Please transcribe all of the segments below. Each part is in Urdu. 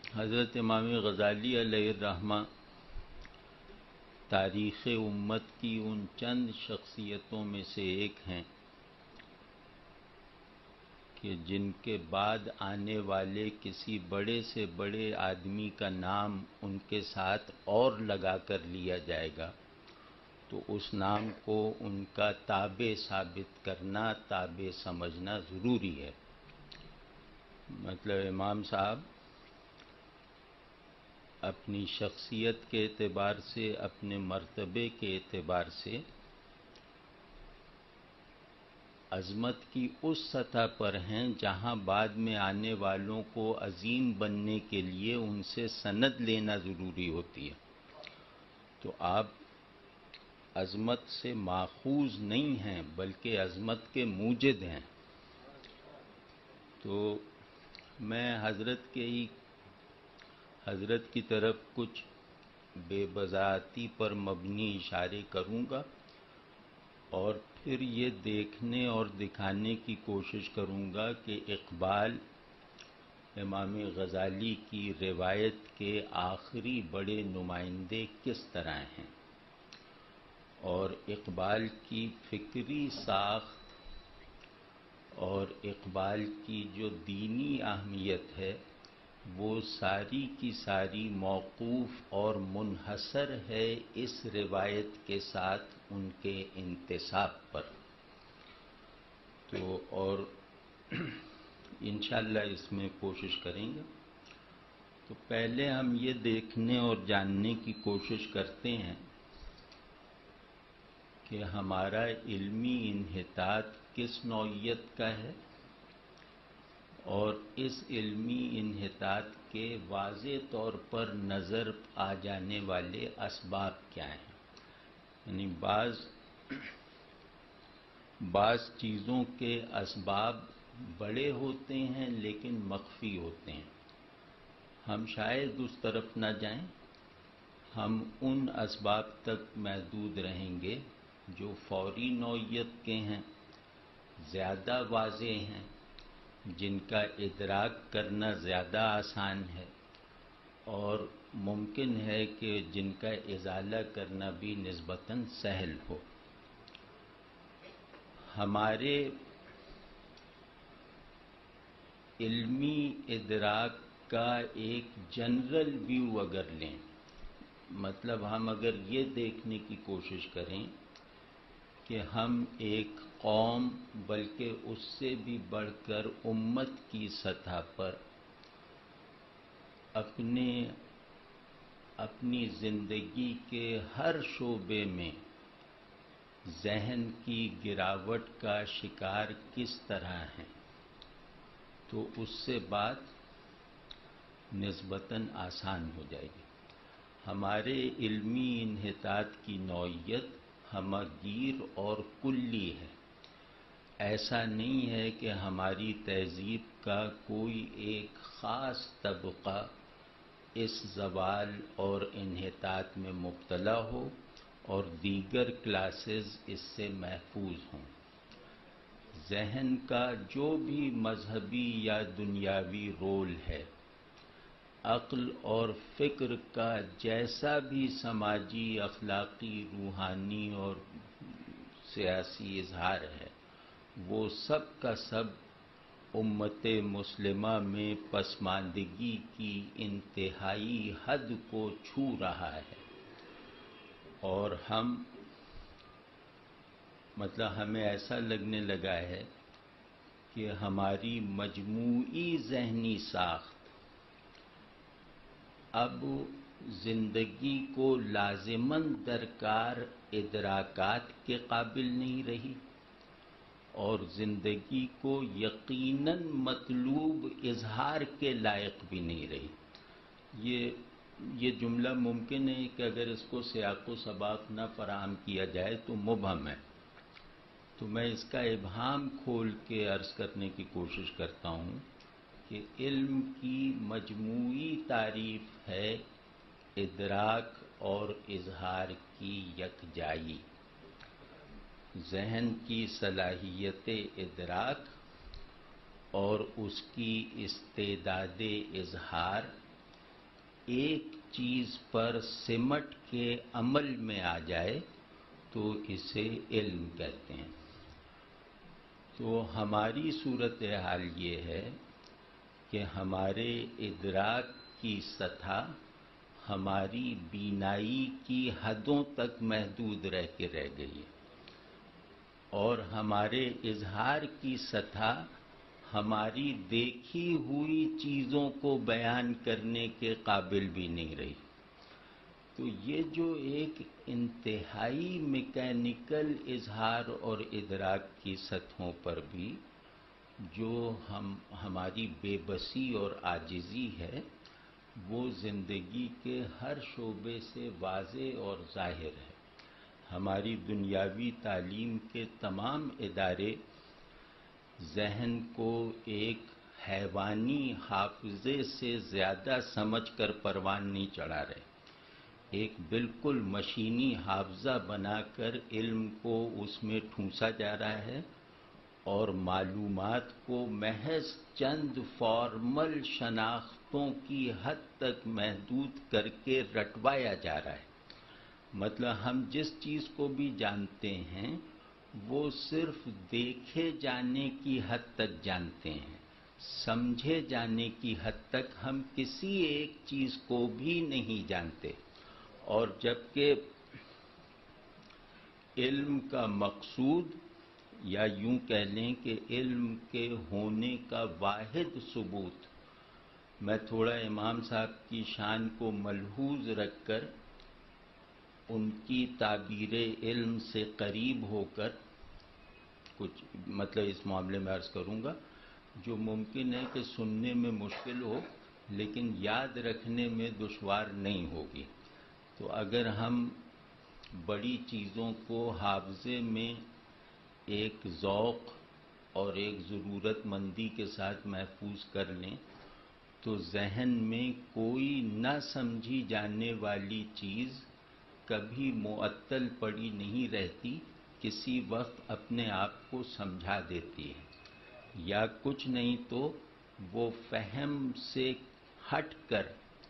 حضرت امام غزالی علیہ الرحمہ تاریخ امت کی ان چند شخصیتوں میں سے ایک ہیں کہ جن کے بعد آنے والے کسی بڑے سے بڑے آدمی کا نام ان کے ساتھ اور لگا کر لیا جائے گا تو اس نام کو ان کا تابع ثابت کرنا، تابع سمجھنا ضروری ہے۔ مطلب امام صاحب اپنی شخصیت کے اعتبار سے، اپنے مرتبے کے اعتبار سے عظمت کی اس سطح پر ہیں جہاں بعد میں آنے والوں کو عظیم بننے کے لیے ان سے سند لینا ضروری ہوتی ہے۔ تو آپ عظمت سے ماخوذ نہیں ہیں بلکہ عظمت کے موجد ہیں۔ تو میں حضرت کی طرف کچھ بے بضاعتی پر مبنی اشارے کروں گا اور پھر یہ دیکھنے اور دکھانے کی کوشش کروں گا کہ اقبال امام غزالی کی روایت کے آخری بڑے نمائندے کس طرح ہیں، اور اقبال کی فکری ساخت اور اقبال کی جو دینی اہمیت ہے وہ ساری کی ساری موقوف اور منحصر ہے اس روایت کے ساتھ ان کے انتساب پر۔ تو اور انشاءاللہ اس میں کوشش کریں گے۔ تو پہلے ہم یہ دیکھنے اور جاننے کی کوشش کرتے ہیں کہ ہمارا علمی انحطاط کس نوعیت کا ہے اور اس علمی انحطاط کے واضح طور پر نظر آ جانے والے اسباب کیا ہیں۔ یعنی بعض چیزوں کے اسباب بڑے ہوتے ہیں لیکن مخفی ہوتے ہیں۔ ہم شاید اس طرف نہ جائیں، ہم ان اسباب تک محدود رہیں گے جو فوری نوعیت کے ہیں، زیادہ واضح ہیں، جن کا ادراک کرنا زیادہ آسان ہے اور ممکن ہے کہ جن کا ازالہ کرنا بھی نسبتاً سہل ہو۔ ہمارے علمی ادراک کا ایک جنرل ویو اگر لیں، مطلب ہم اگر یہ دیکھنے کی کوشش کریں کہ ہم ایک قوم بلکہ اس سے بھی بڑھ کر امت کی سطح پر اپنی زندگی کے ہر شعبے میں ذہن کی گراوٹ کا شکار کس طرح ہیں تو اس سے بات نسبتاً آسان ہو جائے گی۔ ہمارے علمی انحطاط کی نوعیت ہمہگیر اور کلی ہے۔ ایسا نہیں ہے کہ ہماری تہذیب کا کوئی ایک خاص طبقہ اس زوال اور انحطاط میں مبتلا ہو اور دیگر کلاسز اس سے محفوظ ہوں۔ ذہن کا جو بھی مذہبی یا دنیاوی رول ہے، عقل اور فکر کا جیسا بھی سماجی، اخلاقی، روحانی اور سیاسی اظہار ہے، وہ سب کا سب امت مسلمہ میں پسماندگی کی انتہائی حد کو چھو رہا ہے، اور ہمیں ایسا لگنے لگا ہے کہ ہماری مجموعی ذہنی ساخت اب زندگی کو لازماً درکار ادراکات کے قابل نہیں رہی اور زندگی کو یقیناً مطلوب اظہار کے لائق بھی نہیں رہی۔ یہ جملہ ممکن ہے کہ اگر اس کو سیاق و سباق نہ فراہم کیا جائے تو مبہم ہے، تو میں اس کا ابہام کھول کے عرض کرنے کی کوشش کرتا ہوں کہ علم کی مجموعی تعریف ہے ادراک اور اظہار کی یکجائی۔ ذہن کی صلاحیت ادراک اور اس کی استعداد اظہار ایک چیز پر سمٹ کے عمل میں آ جائے تو اسے علم کہتے ہیں۔ تو ہماری صورتحال یہ ہے کہ ہمارے ادراک کی سطح ہماری بینائی کی حدوں تک محدود رہ کے رہ گئی ہے، اور ہمارے اظہار کی سطح ہماری دیکھی ہوئی چیزوں کو بیان کرنے کے قابل بھی نہیں رہی۔ تو یہ جو ایک انتہائی میکینیکل اظہار اور ادراک کی سطحوں پر بھی جو ہماری بے بسی اور عاجزی ہے، وہ زندگی کے ہر شعبے سے واضح اور ظاہر ہے۔ ہماری دنیاوی تعلیم کے تمام ادارے ذہن کو ایک حیوانی حافظے سے زیادہ سمجھ کر پروان نہیں چڑھا رہے، ایک بالکل مشینی حافظہ بنا کر علم کو اس میں ٹھونسا جا رہا ہے اور معلومات کو محض چند فارمل شناختوں کی حد تک محدود کر کے رٹوایا جا رہا ہے۔ مطلب ہم جس چیز کو بھی جانتے ہیں وہ صرف دیکھے جانے کی حد تک جانتے ہیں، سمجھے جانے کی حد تک ہم کسی ایک چیز کو بھی نہیں جانتے، اور جبکہ علم کا مقصود، یا یوں کہہ لیں کہ علم کے ہونے کا واحد ثبوت، میں تھوڑا امام صاحب کی شان کو ملحوظ رکھ کر ان کی تعبیر علم سے قریب ہو کر کچھ مطلب اس معاملے میں عرض کروں گا جو ممکن ہے کہ سننے میں مشکل ہو لیکن یاد رکھنے میں دشوار نہیں ہوگی۔ تو اگر ہم بڑی چیزوں کو حافظے میں ایک ذوق اور ایک ضرورت مندی کے ساتھ محفوظ کر لیں تو ذہن میں کوئی نہ سمجھی جانے والی چیز کبھی معطل پڑی نہیں رہتی، کسی وقت اپنے آپ کو سمجھا دیتی ہے، یا کچھ نہیں تو وہ فہم سے ہٹ کر،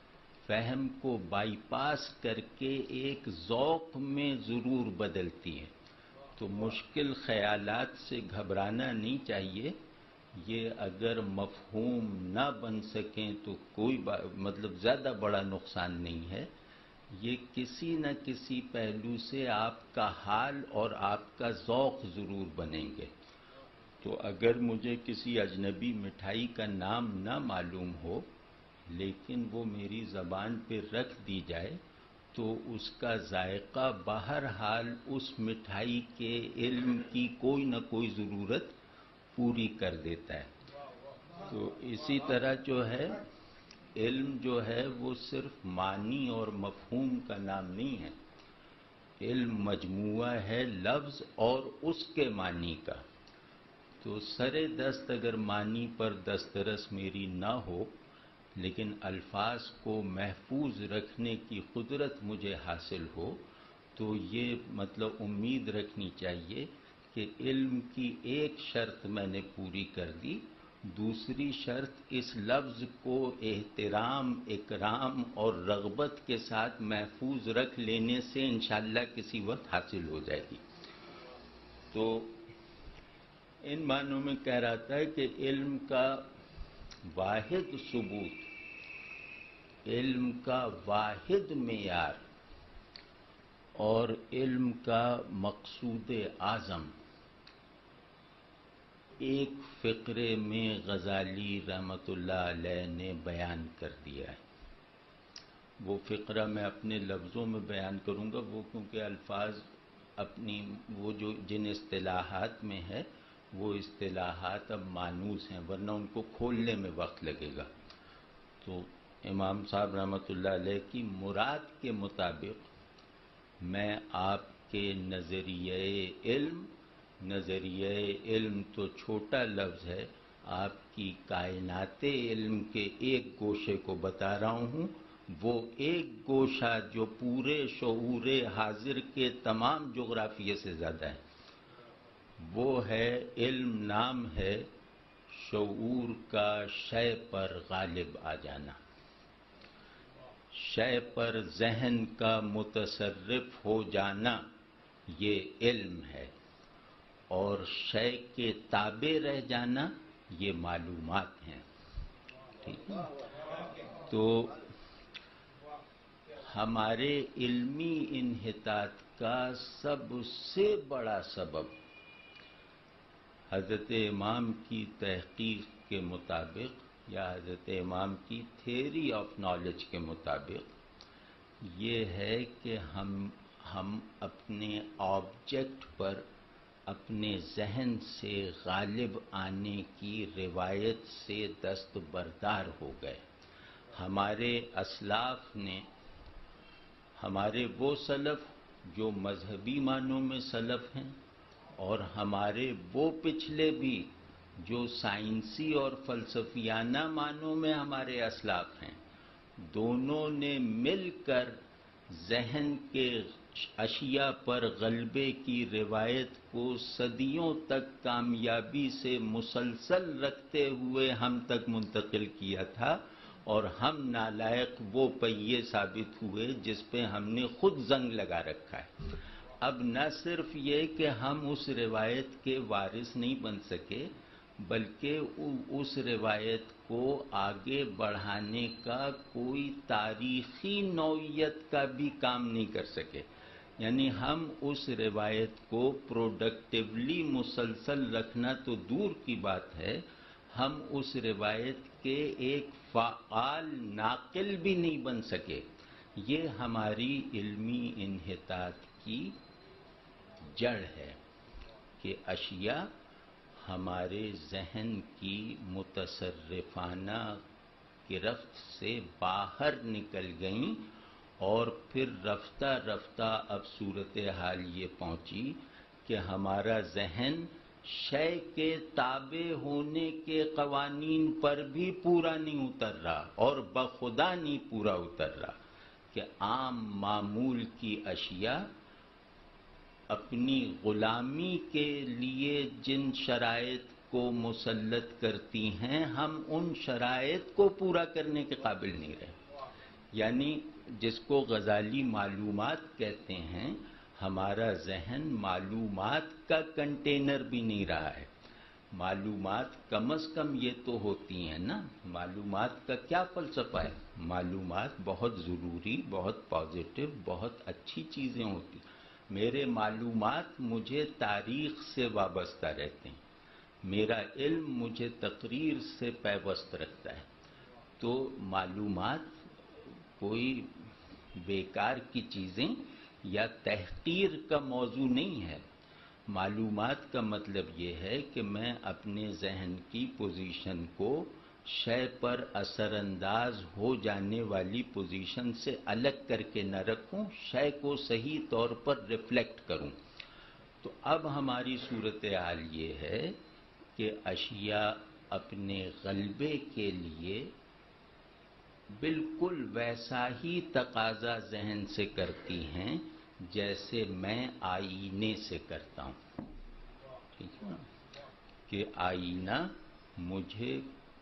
فہم کو بائی پاس کر کے ایک ذوق میں ضرور بدلتی ہے۔ تو مشکل خیالات سے گھبرانا نہیں چاہیے، یہ اگر مفہوم نہ بن سکیں تو کوئی مطلب زیادہ بڑا نقصان نہیں ہے، یہ کسی نہ کسی پہلو سے آپ کا حال اور آپ کا ذوق ضرور بنیں گے۔ تو اگر مجھے کسی اجنبی مٹھائی کا نام نہ معلوم ہو لیکن وہ میری زبان پہ رکھ دی جائے تو اس کا ذائقہ بہرحال اس مٹھائی کے علم کی کوئی نہ کوئی ضرورت پوری کر دیتا ہے۔ تو اسی طرح جو ہے علم جو ہے وہ صرف معنی اور مفہوم کا نام نہیں ہے، علم مجموعہ ہے لفظ اور اس کے معنی کا۔ تو سر دست اگر معنی پر دسترس میری نہ ہو لیکن الفاظ کو محفوظ رکھنے کی قدرت مجھے حاصل ہو تو یہ مطلب امید رکھنی چاہیے کہ علم کی ایک شرط میں نے پوری کر دی، دوسری شرط اس لفظ کو احترام، اکرام اور رغبت کے ساتھ محفوظ رکھ لینے سے انشاءاللہ کسی وقت حاصل ہو جائے گی۔ تو ان معنوں میں کہہ رہا تھا کہ علم کا واحد ثبوت، علم کا واحد معیار اور علم کا مقصود اعظم ایک فقرے میں غزالی رحمۃ اللہ علیہ نے بیان کر دیا ہے۔ وہ فقرہ میں اپنے لفظوں میں بیان کروں گا، وہ کیونکہ الفاظ اپنی وہ جو جن اصطلاحات میں ہے وہ اصطلاحات اب مانوس ہیں، ورنہ ان کو کھولنے میں وقت لگے گا۔ تو امام صاحب رحمۃ اللہ علیہ کی مراد کے مطابق میں آپ کے نظریہ علم تو چھوٹا لفظ ہے، آپ کی کائنات علم کے ایک گوشے کو بتا رہا ہوں، وہ ایک گوشہ جو پورے شعور حاضر کے تمام جغرافیے سے زیادہ ہے، وہ ہے علم نام ہے شعور کا شے پر غالب آ جانا۔ شے پر ذہن کا متصرف ہو جانا یہ علم ہے، اور شے کے تابع رہ جانا یہ معلومات ہیں۔ ٹھیک ہے؟ تو ہمارے علمی انحطاط کا سب سے بڑا سبب حضرت امام کی تحقیق کے مطابق یا حضرت امام کی تھیوری آف نالج کے مطابق یہ ہے کہ ہم اپنے آبجیکٹ پر اپنے ذہن سے غالب آنے کی روایت سے دستبردار ہو گئے۔ ہمارے اسلاف نے، ہمارے وہ سلف جو مذہبی معنوں میں سلف ہیں، اور ہمارے وہ پچھلے بھی جو سائنسی اور فلسفیانہ معنوں میں ہمارے اسلاف ہیں، دونوں نے مل کر ذہن کے اشیاء پر غلبے کی روایت کو صدیوں تک کامیابی سے مسلسل رکھتے ہوئے ہم تک منتقل کیا تھا، اور ہم نالائق وہ پہیے ثابت ہوئے جس پہ ہم نے خود زنگ لگا رکھا ہے۔ اب نہ صرف یہ کہ ہم اس روایت کے وارث نہیں بن سکے، بلکہ اس روایت کو آگے بڑھانے کا کوئی تاریخی نوعیت کا بھی کام نہیں کر سکے۔ یعنی ہم اس روایت کو پروڈکٹیولی مسلسل رکھنا تو دور کی بات ہے، ہم اس روایت کے ایک فعال ناقل بھی نہیں بن سکے۔ یہ ہماری علمی انحطاط کی جڑ ہے کہ اشیاء ہمارے ذہن کی متصرفانہ گرفت سے باہر نکل گئیں، اور پھر رفتہ رفتہ اب صورتحال یہ پہنچی کہ ہمارا ذہن شے کے تابع ہونے کے قوانین پر بھی پورا نہیں اتر رہا، اور بخدا نہیں پورا اتر رہا، کہ عام معمول کی اشیاء اپنی غلامی کے لیے جن شرائط کو مسلط کرتی ہیں، ہم ان شرائط کو پورا کرنے کے قابل نہیں رہے۔ یعنی جس کو غزالی معلومات کہتے ہیں، ہمارا ذہن معلومات کا کنٹینر بھی نہیں رہا ہے۔ معلومات کم از کم یہ تو ہوتی ہیں نا، معلومات کا کیا فلسفہ ہے؟ معلومات بہت ضروری، بہت پازیٹو، بہت اچھی چیزیں ہوتی ہیں۔ میرے معلومات مجھے تاریخ سے وابستہ رہتے ہیں، میرا علم مجھے تقریر سے پیوست رکھتا ہے۔ تو معلومات کوئی بیکار کی چیزیں یا تحقیر کا موضوع نہیں ہے۔ معلومات کا مطلب یہ ہے کہ میں اپنے ذہن کی پوزیشن کو شے پر اثر انداز ہو جانے والی پوزیشن سے الگ کر کے نہ رکھوں، شے کو صحیح طور پر ریفلیکٹ کروں۔ تو اب ہماری صورتحال یہ ہے کہ اشیاء اپنے غلبے کے لیے بالکل ویسا ہی تقاضا ذہن سے کرتی ہیں جیسے میں آئینے سے کرتا ہوں۔ ٹھیک ہے نا؟ کہ آئینہ مجھے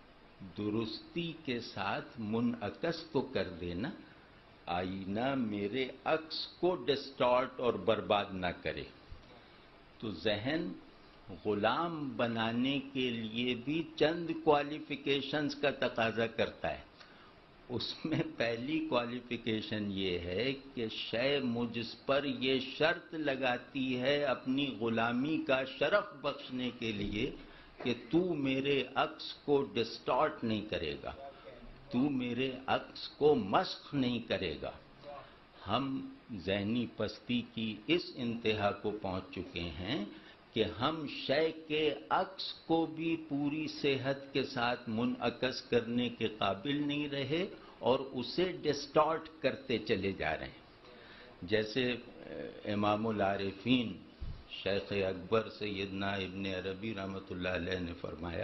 درستی کے ساتھ منعکس تو کر دینا، آئینہ میرے عکس کو ڈسٹارٹ اور برباد نہ کرے۔ تو ذہن غلام بنانے کے لیے بھی چند کوالیفیکیشنز کا تقاضا کرتا ہے۔ اس میں پہلی کوالیفیکیشن یہ ہے کہ شے مجھ پر یہ شرط لگاتی ہے اپنی غلامی کا شرف بخشنے کے لیے کہ تو میرے عکس کو ڈسٹارٹ نہیں کرے گا، تو میرے عکس کو مسخ نہیں کرے گا۔ ہم ذہنی پستی کی اس انتہا کو پہنچ چکے ہیں کہ ہم شے کے عکس کو بھی پوری صحت کے ساتھ منعکس کرنے کے قابل نہیں رہے اور اسے ڈسٹارٹ کرتے چلے جا رہے ہیں۔ جیسے امام العارفین شیخ اکبر سیدنا ابن عربی رحمۃ اللہ علیہ نے فرمایا،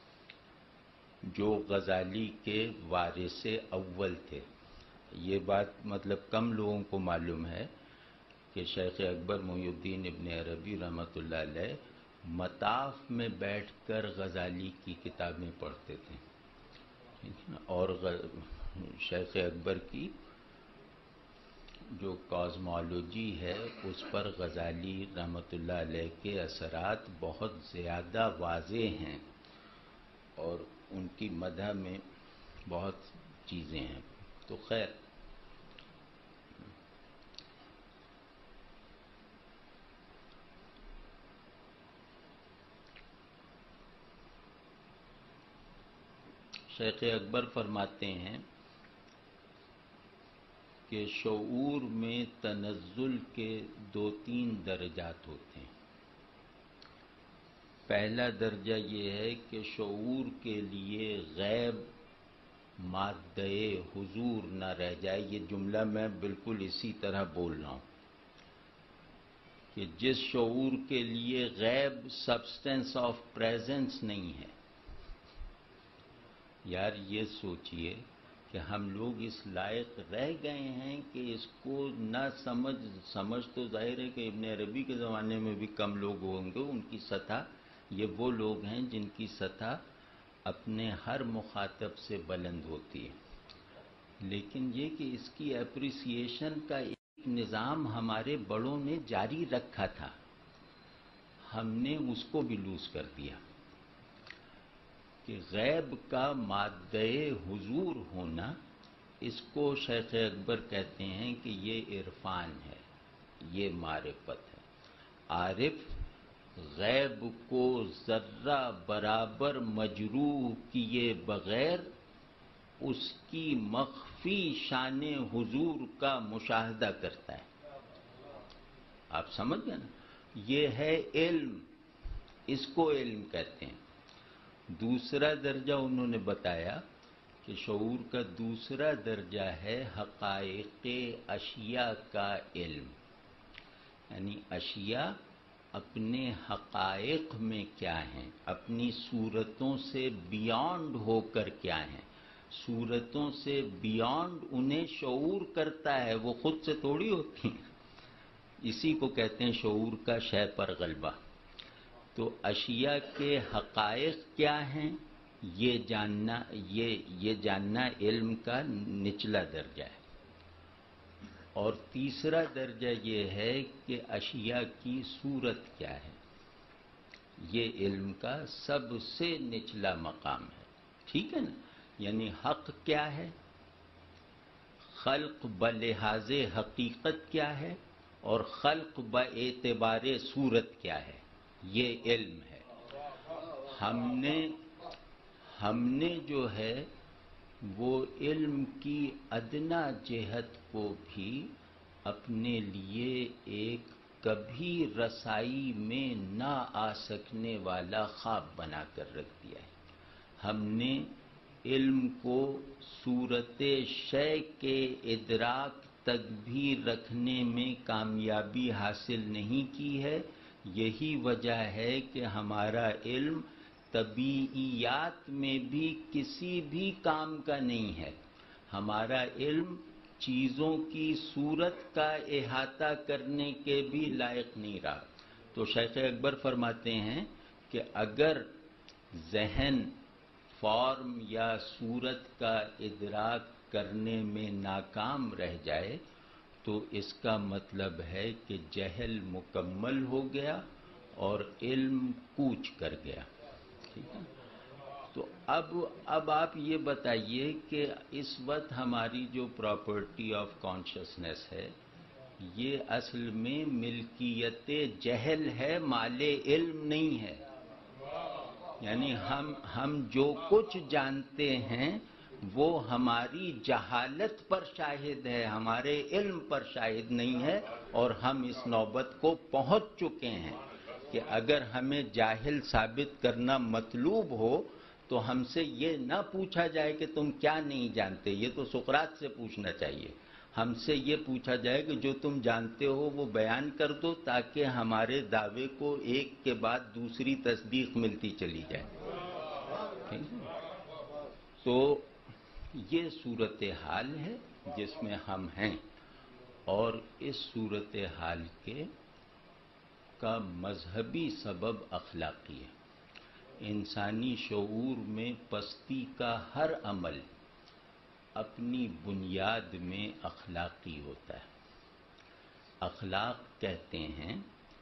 جو غزالی کے وارث اول تھے، یہ بات مطلب کم لوگوں کو معلوم ہے کہ شیخ اکبر محی الدین ابن عربی رحمۃ اللہ علیہ مطاف میں بیٹھ کر غزالی کی کتابیں پڑھتے تھے، اور شیخ اکبر کی جو کازمالوجی ہے اس پر غزالی رحمۃ اللہ علیہ کے اثرات بہت زیادہ واضح ہیں اور ان کی مدح میں بہت چیزیں ہیں. تو خیر شیخ اکبر فرماتے ہیں کہ شعور میں تنزل کے 2-3 درجات ہوتے ہیں. پہلا درجہ یہ ہے کہ شعور کے لیے غیب مادہ حضور نہ رہ جائے. یہ جملہ میں بالکل اسی طرح بول رہا ہوں کہ جس شعور کے لیے غیب سبسٹنس آف پریزنس نہیں ہے. یار یہ سوچئے کہ ہم لوگ اس لائق رہ گئے ہیں کہ اس کو نہ سمجھ تو ظاہر ہے کہ ابن عربی کے زمانے میں بھی کم لوگ ہوں گے. ان کی سطح یہ وہ لوگ ہیں جن کی سطح اپنے ہر مخاطب سے بلند ہوتی ہے. لیکن یہ کہ اس کی اپریسیشن کا ایک نظام ہمارے بڑوں نے جاری رکھا تھا، ہم نے اس کو بھی لوز کر دیا کہ غیب کا مادہ حضور ہونا، اس کو شیخ اکبر کہتے ہیں کہ یہ عرفان ہے، یہ معرفت ہے. عارف غیب کو ذرہ برابر مجروح کیے بغیر اس کی مخفی شان حضور کا مشاہدہ کرتا ہے. آپ سمجھ گئے نا؟ یہ ہے علم، اس کو علم کہتے ہیں. دوسرا درجہ انہوں نے بتایا کہ شعور کا دوسرا درجہ ہے حقائق اشیاء کا علم. یعنی اشیاء اپنے حقائق میں کیا ہیں، اپنی صورتوں سے بیانڈ ہو کر کیا ہیں. صورتوں سے بیانڈ انہیں شعور کرتا ہے، وہ خود سے تھوڑی ہوتی ہیں. اسی کو کہتے ہیں شعور کا شے پر غلبہ. تو اشیاء کے حقائق کیا ہیں یہ جاننا علم کا نچلا درجہ ہے. اور تیسرا درجہ یہ ہے کہ اشیاء کی صورت کیا ہے، یہ علم کا سب سے نچلا مقام ہے. ٹھیک ہے نا؟ یعنی حق کیا ہے، خلق بلحاظ حقیقت کیا ہے، اور خلق باعتبار صورت کیا ہے، یہ علم ہے. ہم نے جو ہے وہ علم کی ادنا جہت کو بھی اپنے لیے ایک کبھی رسائی میں نہ آ سکنے والا خواب بنا کر رکھ دیا ہے. ہم نے علم کو صورت شے کے ادراک تک بھی رکھنے میں کامیابی حاصل نہیں کی ہے. یہی وجہ ہے کہ ہمارا علم طبیعیات میں بھی کسی بھی کام کا نہیں ہے. ہمارا علم چیزوں کی صورت کا احاطہ کرنے کے بھی لائق نہیں رہا. تو شیخ اکبر فرماتے ہیں کہ اگر ذہن فارم یا صورت کا ادراک کرنے میں ناکام رہ جائے تو اس کا مطلب ہے کہ جہل مکمل ہو گیا اور علم کوچ کر گیا. ٹھیک ہے؟ تو اب آپ یہ بتائیے کہ اس وقت ہماری جو پراپرٹی آف کانشسنس ہے یہ اصل میں ملکیت جہل ہے، مال علم نہیں ہے. یعنی ہم جو کچھ جانتے ہیں وہ ہماری جہالت پر شاہد ہے، ہمارے علم پر شاہد نہیں ہے. اور ہم اس نوبت کو پہنچ چکے ہیں کہ اگر ہمیں جاہل ثابت کرنا مطلوب ہو تو ہم سے یہ نہ پوچھا جائے کہ تم کیا نہیں جانتے، یہ تو سقراط سے پوچھنا چاہیے. ہم سے یہ پوچھا جائے کہ جو تم جانتے ہو وہ بیان کر دو تاکہ ہمارے دعوے کو ایک کے بعد دوسری تصدیق ملتی چلی جائے. تو یہ صورتحال ہے جس میں ہم ہیں، اور اس صورتحال کا مذہبی سبب اخلاقی ہے. انسانی شعور میں پستی کا ہر عمل اپنی بنیاد میں اخلاقی ہوتا ہے. اخلاق کہتے ہیں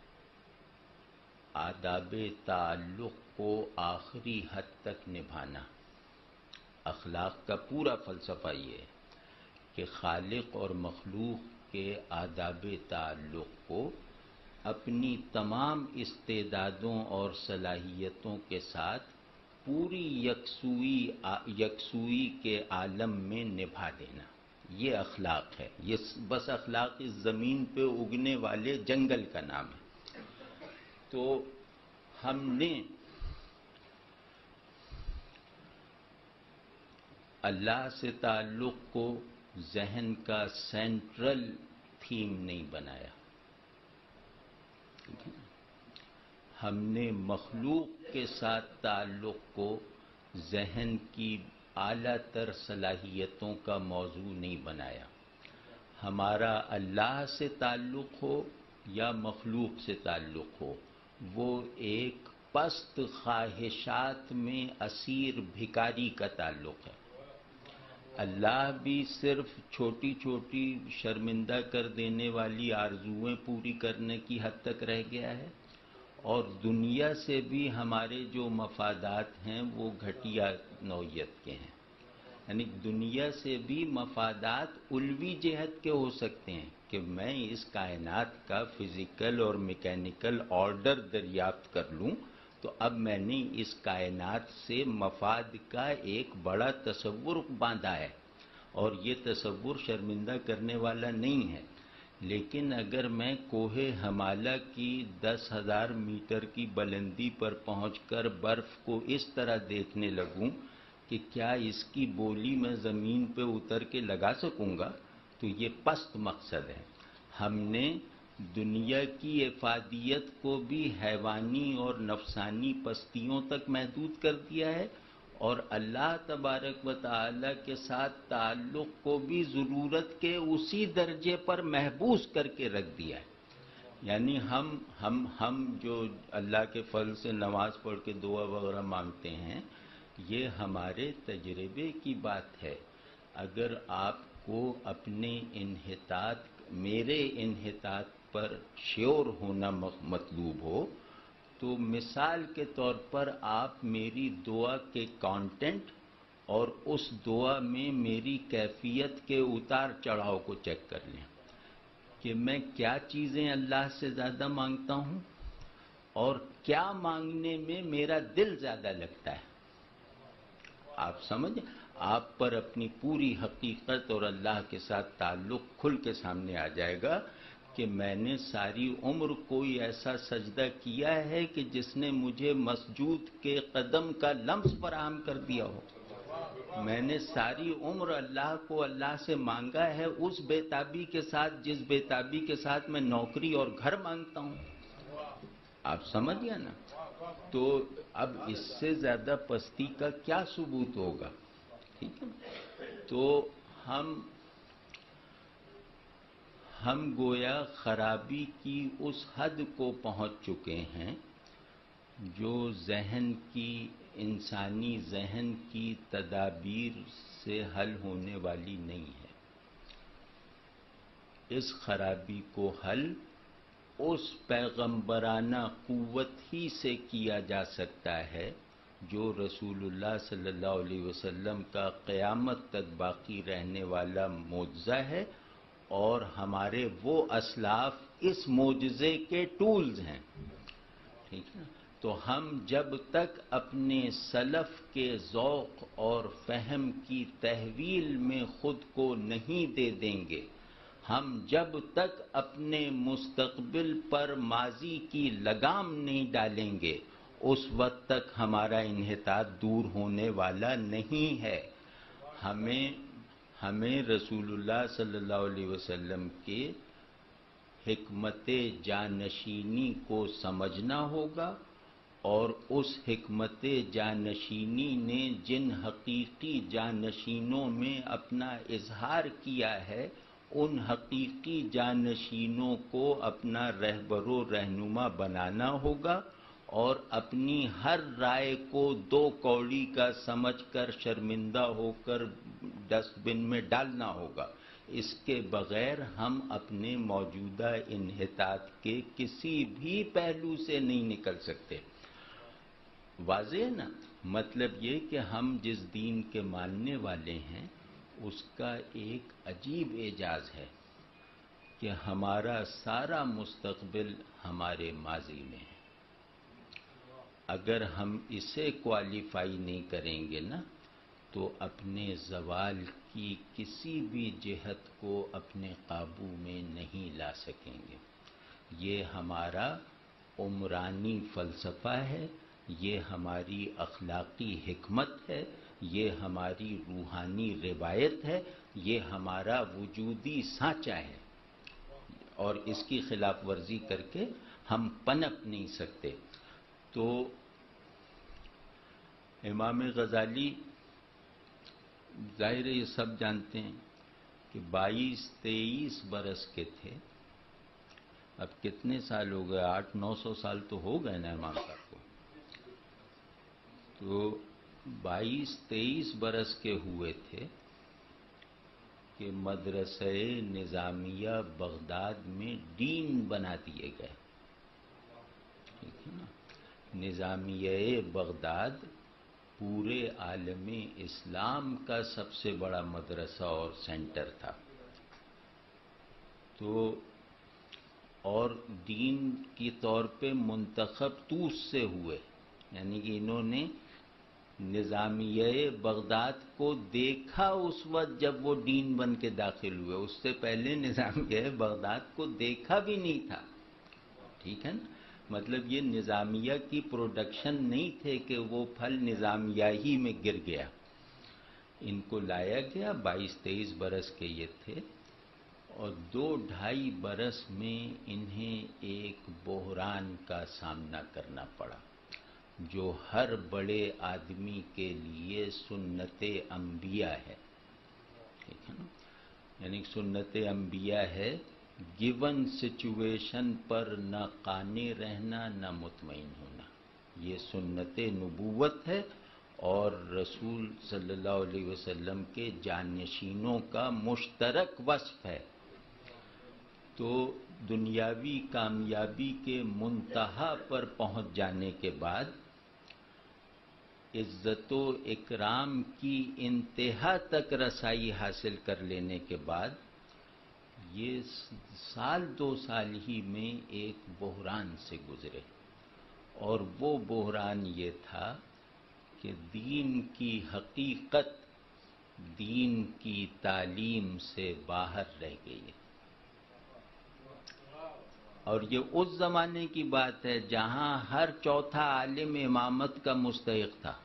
آداب تعلق کو آخری حد تک نبھانا۔ اخلاق کا پورا فلسفہ یہ ہے کہ خالق اور مخلوق کے آداب تعلق کو اپنی تمام استعدادوں اور صلاحیتوں کے ساتھ پوری یکسوئی کے عالم میں نبھا دینا، یہ اخلاق ہے۔ یہ بس اخلاق اس زمین پہ اگنے والے جنگل کا نام ہے۔ تو ہم نے اللہ سے تعلق کو ذہن کا سینٹرل تھیم نہیں بنایا، ہم نے مخلوق کے ساتھ تعلق کو ذہن کی اعلیٰ تر صلاحیتوں کا موضوع نہیں بنایا۔ ہمارا اللہ سے تعلق ہو یا مخلوق سے تعلق ہو، وہ ایک پست خواہشات میں اسیر بھکاری کا تعلق ہے۔ اللہ بھی صرف چھوٹی چھوٹی شرمندہ کر دینے والی آرزوئیں پوری کرنے کی حد تک رہ گیا ہے، اور دنیا سے بھی ہمارے جو مفادات ہیں وہ گھٹیا نوعیت کے ہیں۔ یعنی دنیا سے بھی مفادات علوی جہت کے ہو سکتے ہیں کہ میں اس کائنات کا فزیکل اور میکینیکل آرڈر دریافت کر لوں تو اب میں نے اس کائنات سے مفاد کا ایک بڑا تصور باندھا ہے، اور یہ تصور شرمندہ کرنے والا نہیں ہے۔ لیکن اگر میں کوہ ہمالیہ کی 10,000 میٹر کی بلندی پر پہنچ کر برف کو اس طرح دیکھنے لگوں کہ کیا اس کی بولی میں زمین پہ اتر کے لگا سکوں گا، تو یہ پست مقصد ہے۔ ہم نے دنیا کی افادیت کو بھی حیوانی اور نفسانی پستیوں تک محدود کر دیا ہے، اور اللہ تبارک و تعالی کے ساتھ تعلق کو بھی ضرورت کے اسی درجے پر محبوس کر کے رکھ دیا ہے۔ یعنی ہم جو اللہ کے فضل سے نماز پڑھ کے دعا وغیرہ مانگتے ہیں، یہ ہمارے تجربے کی بات ہے۔ اگر آپ کو اپنے انحطاط، میرے انحطاط پر شیور ہونا مطلوب ہو، تو مثال کے طور پر آپ میری دعا کے کانٹینٹ اور اس دعا میں میری کیفیت کے اتار چڑھاؤ کو چیک کر لیں کہ میں کیا چیزیں اللہ سے زیادہ مانگتا ہوں اور کیا مانگنے میں میرا دل زیادہ لگتا ہے۔ آپ سمجھیں، آپ پر اپنی پوری حقیقت اور اللہ کے ساتھ تعلق کھل کے سامنے آ جائے گا کہ میں نے ساری عمر کوئی ایسا سجدہ کیا ہے کہ جس نے مجھے مسجود کے قدم کا لمس فراہم کر دیا ہو۔ میں نے ساری عمر اللہ کو اللہ سے مانگا ہے اس بے تابی کے ساتھ جس بے تابی کے ساتھ میں نوکری اور گھر مانگتا ہوں۔ آپ سمجھ گیا نا؟ تو اب اس سے زیادہ پستی کا کیا ثبوت ہوگا؟ ٹھیک ہے، تو ہم گویا خرابی کی اس حد کو پہنچ چکے ہیں جو ذہن کی، انسانی ذہن کی تدابیر سے حل ہونے والی نہیں ہے۔ اس خرابی کو حل اس پیغمبرانہ قوت ہی سے کیا جا سکتا ہے جو رسول اللہ صلی اللہ علیہ وسلم کا قیامت تک باقی رہنے والا معجزہ ہے، اور ہمارے وہ اسلاف اس معجزے کے ٹولز ہیں۔ ٹھیک ہے، تو ہم جب تک اپنے سلف کے ذوق اور فہم کی تحویل میں خود کو نہیں دے دیں گے، ہم جب تک اپنے مستقبل پر ماضی کی لگام نہیں ڈالیں گے، اس وقت تک ہمارا انحطاط دور ہونے والا نہیں ہے۔ ہمیں رسول اللہ صلی اللہ علیہ وسلم کے حکمت جانشینی کو سمجھنا ہوگا، اور اس حکمت جانشینی نے جن حقیقی جانشینوں میں اپنا اظہار کیا ہے، ان حقیقی جانشینوں کو اپنا رہبر و رہنما بنانا ہوگا، اور اپنی ہر رائے کو 2 کوڑی کا سمجھ کر شرمندہ ہو کر ڈسٹ بن میں ڈالنا ہوگا۔ اس کے بغیر ہم اپنے موجودہ انحطاط کے کسی بھی پہلو سے نہیں نکل سکتے۔ واضح ہے نا؟ مطلب یہ کہ ہم جس دین کے ماننے والے ہیں اس کا ایک عجیب اعجاز ہے کہ ہمارا سارا مستقبل ہمارے ماضی میں ہے۔ اگر ہم اسے کوالیفائی نہیں کریں گے نا تو اپنے زوال کی کسی بھی جہت کو اپنے قابو میں نہیں لا سکیں گے۔ یہ ہمارا عمرانی فلسفہ ہے، یہ ہماری اخلاقی حکمت ہے، یہ ہماری روحانی روایت ہے، یہ ہمارا وجودی سانچہ ہے، اور اس کی خلاف ورزی کر کے ہم پنپ نہیں سکتے۔ تو امام غزالی ظاہر ہے یہ سب جانتے ہیں کہ 22-23 برس کے تھے۔ اب کتنے سال ہو گئے؟ 800-900 سال تو ہو گئے نا امام صاحب کو۔ تو 22-23 برس کے ہوئے تھے کہ مدرسہ نظامیہ بغداد میں ڈین بنا دیے گئے۔ ٹھیک ہے نا؟ نظامیہ بغداد پورے عالم اسلام کا سب سے بڑا مدرسہ اور سینٹر تھا۔ تو اور دین کی طور پہ منتخب طوس سے ہوئے، یعنی کہ انہوں نے نظامیہ بغداد کو دیکھا اس وقت جب وہ ڈین بن کے داخل ہوئے، اس سے پہلے نظامیہ بغداد کو دیکھا بھی نہیں تھا۔ ٹھیک ہے نا؟ مطلب یہ نظامیہ کی پروڈکشن نہیں تھے کہ وہ پھل نظامیہ ہی میں گر گیا۔ ان کو لایا گیا، 22-23 برس کے یہ تھے، اور 2-2.5 برس میں انہیں ایک بحران کا سامنا کرنا پڑا جو ہر بڑے آدمی کے لیے سنت انبیاء ہے۔ ٹھیک ہے نا؟ یعنی سنت انبیاء ہے گیون سچویشن پر نہ قانع رہنا نہ مطمئن ہونا، یہ سنت نبوت ہے اور رسول صلی اللہ علیہ وسلم کے جانشینوں کا مشترک وصف ہے۔ تو دنیاوی کامیابی کے منتہا پر پہنچ جانے کے بعد، عزت و اکرام کی انتہا تک رسائی حاصل کر لینے کے بعد، یہ 1-2 سال ہی میں ایک بحران سے گزرے، اور وہ بحران یہ تھا کہ دین کی حقیقت دین کی تعلیم سے باہر رہ گئی ہے۔ اور یہ اس زمانے کی بات ہے جہاں ہر چوتھا عالم امامت کا مستحق تھا۔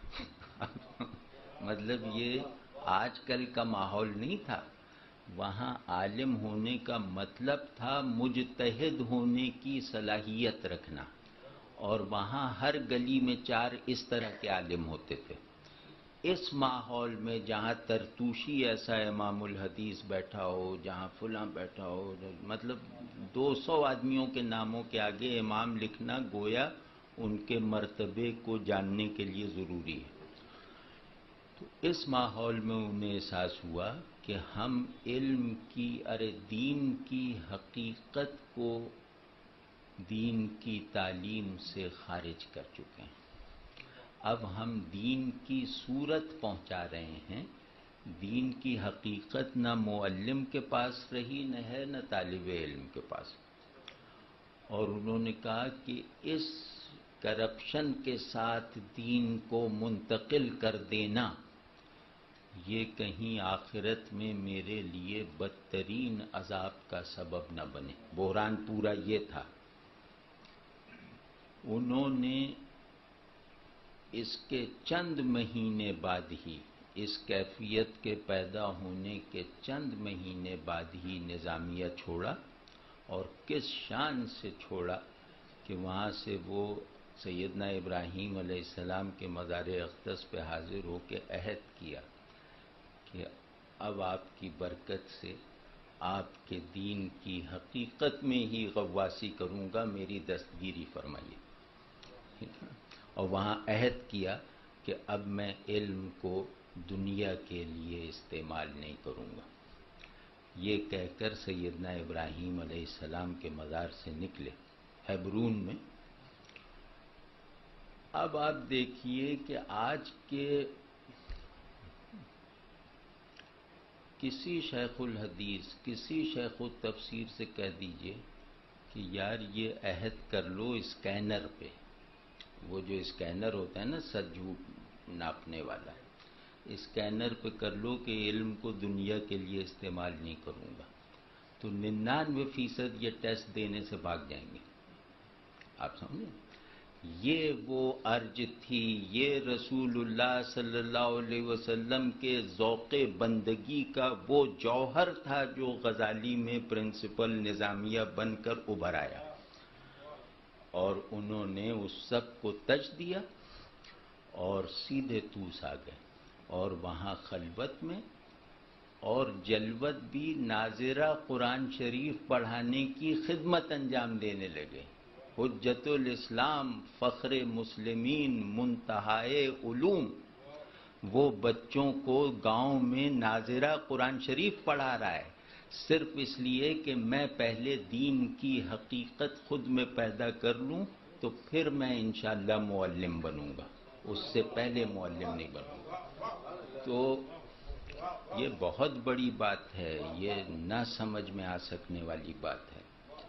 مطلب یہ آج کل کا ماحول نہیں تھا، وہاں عالم ہونے کا مطلب تھا مجتہد ہونے کی صلاحیت رکھنا، اور وہاں ہر گلی میں 4 اس طرح کے عالم ہوتے تھے۔ اس ماحول میں جہاں ترتوشی ایسا امام الحدیث بیٹھا ہو، جہاں فلاں بیٹھا ہو، مطلب 200 آدمیوں کے ناموں کے آگے امام لکھنا گویا ان کے مرتبے کو جاننے کے لیے ضروری ہے۔ تو اس ماحول میں انہیں احساس ہوا کہ ہم علم کی دین کی حقیقت کو دین کی تعلیم سے خارج کر چکے ہیں۔ اب ہم دین کی صورت پہنچا رہے ہیں، دین کی حقیقت نہ معلم کے پاس رہی نہ ہے نہ طالب علم کے پاس۔ اور انہوں نے کہا کہ اس کرپشن کے ساتھ دین کو منتقل کر دینا، یہ کہیں آخرت میں میرے لیے بدترین عذاب کا سبب نہ بنے۔ بحران پورا یہ تھا۔ انہوں نے اس کے چند مہینے بعد ہی، اس کیفیت کے پیدا ہونے کے چند مہینے بعد ہی نظامیہ چھوڑا، اور کس شان سے چھوڑا کہ وہاں سے وہ سیدنا ابراہیم علیہ السلام کے مزار اقدس پہ حاضر ہو کے عہد کیا کہ اب آپ کی برکت سے آپ کے دین کی حقیقت میں ہی غواصی کروں گا، میری دستگیری فرمائیے۔ اور وہاں عہد کیا کہ اب میں علم کو دنیا کے لیے استعمال نہیں کروں گا۔ یہ کہہ کر سیدنا ابراہیم علیہ السلام کے مزار سے نکلے ہیبرون میں۔ اب آپ دیکھیے کہ آج کے کسی شیخ الحدیث، کسی شیخ التفسیر سے کہہ دیجئے کہ یار یہ عہد کر لو اسکینر پہ، وہ جو اسکینر ہوتا ہے نا سجو ناپنے والا، اسکینر پہ کر لو کہ علم کو دنیا کے لیے استعمال نہیں کروں گا، تو 99% یہ ٹیسٹ دینے سے بھاگ جائیں گے۔ آپ سمجھیں؟ یہ وہ ارج تھی، یہ رسول اللہ صلی اللہ علیہ وسلم کے ذوق بندگی کا وہ جوہر تھا جو غزالی میں پرنسپل نظامیہ بن کر ابھر آیا، اور انہوں نے اس سب کو تج دیا اور سیدھے توس آ گئے، اور وہاں خلوت میں اور جلوت بھی ناظرہ قرآن شریف پڑھانے کی خدمت انجام دینے لگے۔ حجت الاسلام، فخر مسلمین، منتہائے علوم، وہ بچوں کو گاؤں میں ناظرہ قرآن شریف پڑھا رہا ہے، صرف اس لیے کہ میں پہلے دین کی حقیقت خود میں پیدا کر لوں تو پھر میں انشاءاللہ معلم بنوں گا، اس سے پہلے معلم نہیں بنوں گا۔ تو یہ بہت بڑی بات ہے، یہ نہ سمجھ میں آ سکنے والی بات ہے۔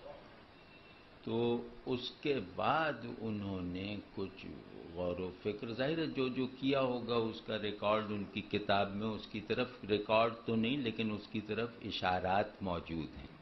تو اس کے بعد انہوں نے کچھ غور و فکر، ظاہر ہے جو جو کیا ہوگا اس کا ریکارڈ ان کی کتاب میں، اس کی طرف ریکارڈ تو نہیں لیکن اس کی طرف اشارات موجود ہیں۔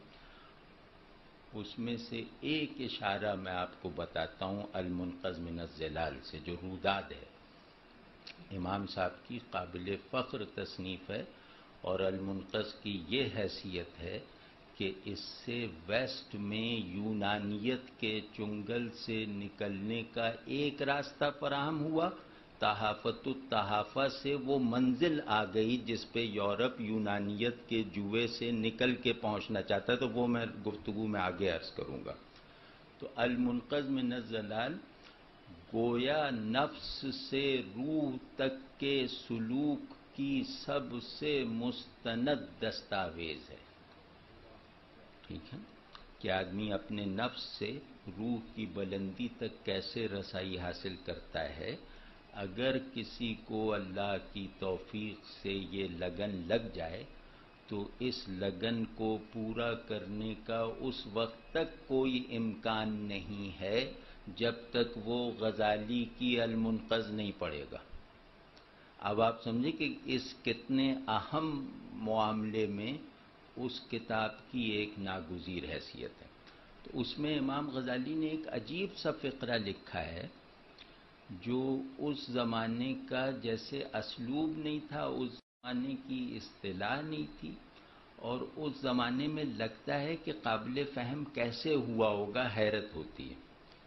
اس میں سے ایک اشارہ میں آپ کو بتاتا ہوں المنقذ من الظلال سے، جو روداد ہے، امام صاحب کی قابل فخر تصنیف ہے، اور المنقذ کی یہ حیثیت ہے کہ اس سے ویسٹ میں یونانیت کے چنگل سے نکلنے کا ایک راستہ فراہم ہوا، تحافت التحافہ سے وہ منزل آ گئی جس پہ یورپ یونانیت کے جوئے سے نکل کے پہنچنا چاہتا ہے، تو وہ میں گفتگو میں آگے عرض کروں گا۔ تو المنقذ من الظلال گویا نفس سے روح تک کے سلوک کی سب سے مستند دستاویز ہے، ٹھیک ہے، کہ آدمی اپنے نفس سے روح کی بلندی تک کیسے رسائی حاصل کرتا ہے۔ اگر کسی کو اللہ کی توفیق سے یہ لگن لگ جائے تو اس لگن کو پورا کرنے کا اس وقت تک کوئی امکان نہیں ہے جب تک وہ غزالی کی المنقذ نہیں پڑھے گا۔ اب آپ سمجھیں کہ اس کتنے اہم معاملے میں اس کتاب کی ایک ناگزیر حیثیت ہے۔ تو اس میں امام غزالی نے ایک عجیب سا فقرہ لکھا ہے جو اس زمانے کا جیسے اسلوب نہیں تھا، اس زمانے کی اصطلاح نہیں تھی، اور اس زمانے میں لگتا ہے کہ قابل فہم کیسے ہوا ہوگا، حیرت ہوتی ہے۔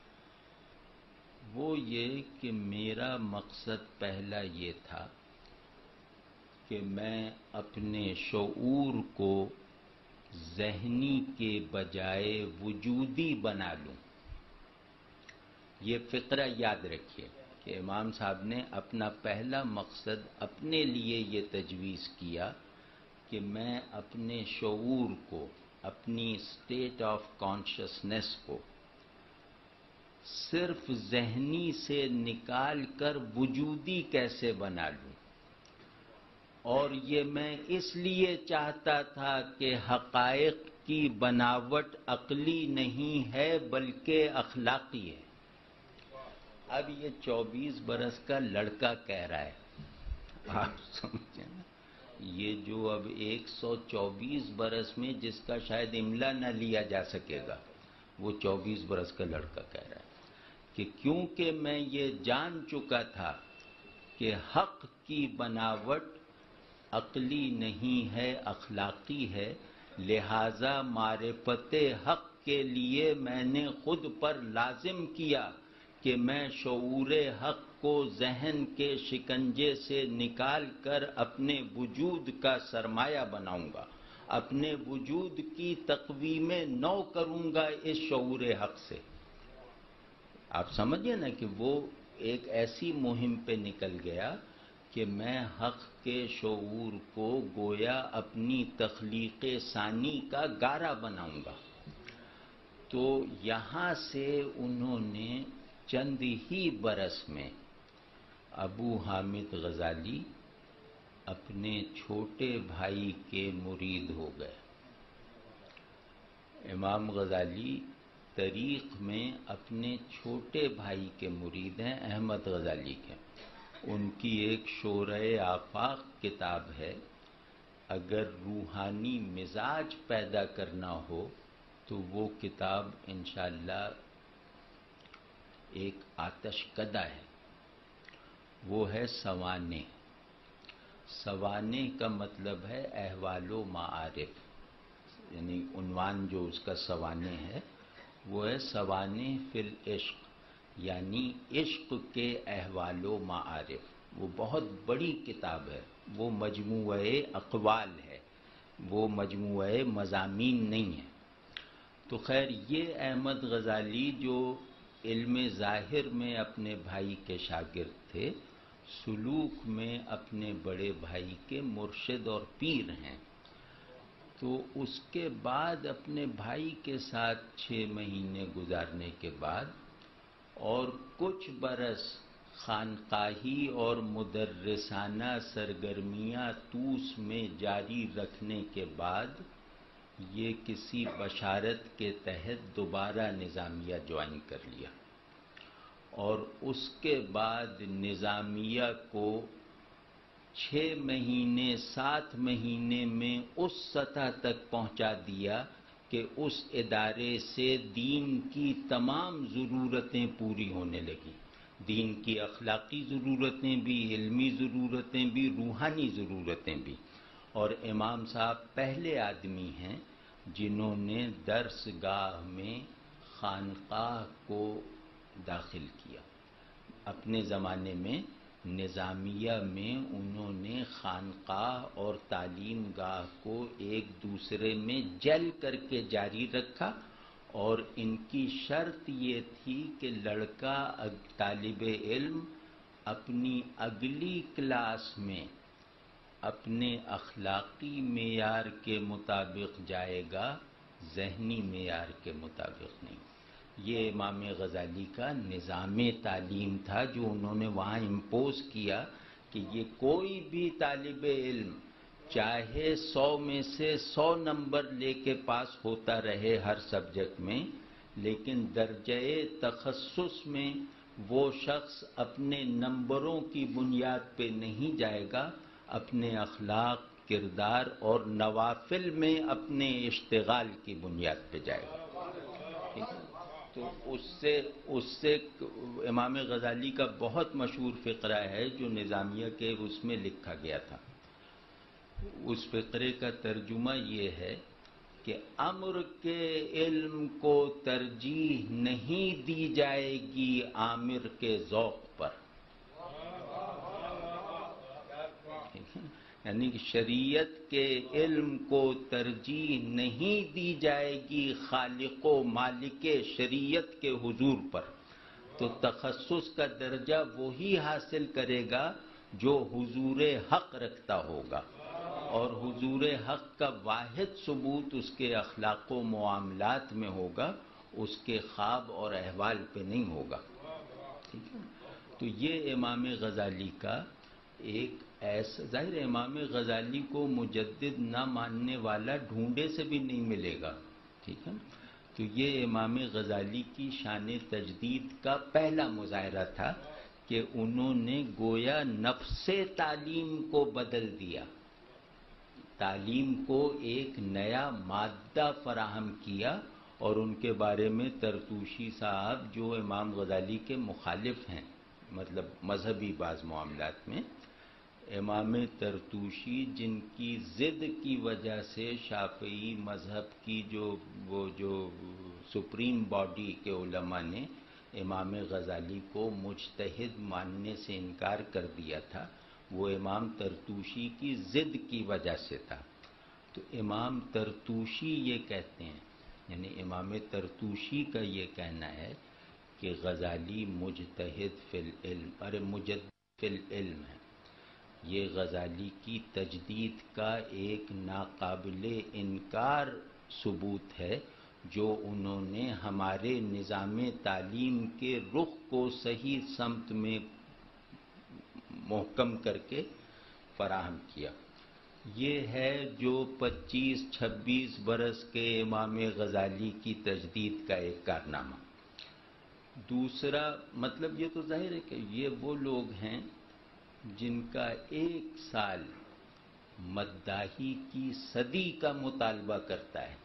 وہ یہ کہ میرا مقصد پہلا یہ تھا کہ میں اپنے شعور کو ذہنی کے بجائے وجودی بنا لوں۔ یہ فقرہ یاد رکھیے کہ امام صاحب نے اپنا پہلا مقصد اپنے لیے یہ تجویز کیا کہ میں اپنے شعور کو، اپنی اسٹیٹ آف کانشسنس کو صرف ذہنی سے نکال کر وجودی کیسے بنا لوں، اور یہ میں اس لیے چاہتا تھا کہ حقائق کی بناوٹ عقلی نہیں ہے بلکہ اخلاقی ہے۔ اب یہ 24 برس کا لڑکا کہہ رہا ہے، آپ سمجھیں نا، یہ جو اب 124 برس میں جس کا شاید املا نہ لیا جا سکے گا، وہ 24 برس کا لڑکا کہہ رہا ہے کہ کیونکہ میں یہ جان چکا تھا کہ حق کی بناوٹ عقلی نہیں ہے، اخلاقی ہے، لہذا معرفت حق کے لیے میں نے خود پر لازم کیا کہ میں شعور حق کو ذہن کے شکنجے سے نکال کر اپنے وجود کا سرمایہ بناؤں گا، اپنے وجود کی تقویم نو کروں گا اس شعور حق سے۔ آپ سمجھے نا کہ وہ ایک ایسی مہم پہ نکل گیا کہ میں حق کے شعور کو گویا اپنی تخلیق ثانی کا گارا بناؤں گا. تو یہاں سے انہوں نے چند ہی برس میں ابو حامد غزالی اپنے چھوٹے بھائی کے مرید ہو گئے. امام غزالی تاریخ میں اپنے چھوٹے بھائی کے مرید ہیں، احمد غزالی کے. ان کی ایک شورۂ آفاق کتاب ہے. اگر روحانی مزاج پیدا کرنا ہو تو وہ کتاب انشاءاللہ ایک آتش کدہ ہے. وہ ہے سوانح. سوانح کا مطلب ہے احوال و معارف، یعنی عنوان جو اس کا سوانح ہے وہ ہے سوانح فی العشق، یعنی عشق کے احوال و معارف. وہ بہت بڑی کتاب ہے. وہ مجموعہ اقوال ہے، وہ مجموعہ مضامین نہیں ہے. تو خیر یہ احمد غزالی جو علم ظاہر میں اپنے بھائی کے شاگرد تھے، سلوک میں اپنے بڑے بھائی کے مرشد اور پیر ہیں. تو اس کے بعد اپنے بھائی کے ساتھ 6 مہینے گزارنے کے بعد اور کچھ برس خانقاہی اور مدرسانہ سرگرمیاں طوس میں جاری رکھنے کے بعد یہ کسی بشارت کے تحت دوبارہ نظامیہ جوائن کر لیا. اور اس کے بعد نظامیہ کو 6 مہینے 7 مہینے میں اس سطح تک پہنچا دیا کہ اس ادارے سے دین کی تمام ضرورتیں پوری ہونے لگی. دین کی اخلاقی ضرورتیں بھی، علمی ضرورتیں بھی، روحانی ضرورتیں بھی. اور امام صاحب پہلے آدمی ہیں جنہوں نے درس گاہ میں خانقاہ کو داخل کیا. اپنے زمانے میں نظامیہ میں انہوں نے خانقاہ اور تعلیم گاہ کو ایک دوسرے میں جل کر کے جاری رکھا. اور ان کی شرط یہ تھی کہ لڑکا طالب علم اپنی اگلی کلاس میں اپنے اخلاقی معیار کے مطابق جائے گا، ذہنی معیار کے مطابق نہیں. یہ امام غزالی کا نظام تعلیم تھا جو انہوں نے وہاں امپوز کیا کہ یہ کوئی بھی طالب علم چاہے 100 میں سے 100 نمبر لے کے پاس ہوتا رہے ہر سبجیکٹ میں، لیکن درجہ تخصص میں وہ شخص اپنے نمبروں کی بنیاد پہ نہیں جائے گا، اپنے اخلاق، کردار اور نوافل میں اپنے اشتغال کی بنیاد پہ جائے گا. ٹھیک ہے؟ تو اس سے امام غزالی کا بہت مشہور فقرہ ہے جو نظامیہ کے اس میں لکھا گیا تھا. اس فقرے کا ترجمہ یہ ہے کہ امر کے علم کو ترجیح نہیں دی جائے گی آمر کے ذوق پر. یعنی کہ شریعت کے علم کو ترجیح نہیں دی جائے گی خالق و مالک شریعت کے حضور پر. تو تخصص کا درجہ وہی حاصل کرے گا جو حضور حق رکھتا ہوگا، اور حضور حق کا واحد ثبوت اس کے اخلاق و معاملات میں ہوگا، اس کے خواب اور احوال پہ نہیں ہوگا. ٹھیک ہے؟ تو یہ امام غزالی کا ایک ایسا ظاہر، امام غزالی کو مجدد نہ ماننے والا ڈھونڈے سے بھی نہیں ملے گا. ٹھیک ہے؟ تو یہ امام غزالی کی شان تجدید کا پہلا مظاہرہ تھا کہ انہوں نے گویا نفس تعلیم کو بدل دیا، تعلیم کو ایک نیا مادہ فراہم کیا. اور ان کے بارے میں طرطوشی صاحب جو امام غزالی کے مخالف ہیں، مطلب مذہبی بعض معاملات میں، امام طرطوشی جن کی ضد کی وجہ سے شافعی مذہب کی جو سپریم باڈی کے علماء نے امام غزالی کو مجتہد ماننے سے انکار کر دیا تھا، وہ امام طرطوشی کی ضد کی وجہ سے تھا. تو امام طرطوشی یہ کہتے ہیں، یعنی امام طرطوشی کا یہ کہنا ہے کہ غزالی مجتہد فی العلم، مجدد فی العلم ہے. یہ غزالی کی تجدید کا ایک ناقابل انکار ثبوت ہے جو انہوں نے ہمارے نظام تعلیم کے رخ کو صحیح سمت میں محکم کر کے فراہم کیا۔ یہ ہے جو 25-26 برس کے امام غزالی کی تجدید کا ایک کارنامہ۔ دوسرا مطلب یہ تو ظاہر ہے کہ یہ وہ لوگ ہیں جن کا 1 سال مداحی کی صدی کا مطالبہ کرتا ہے،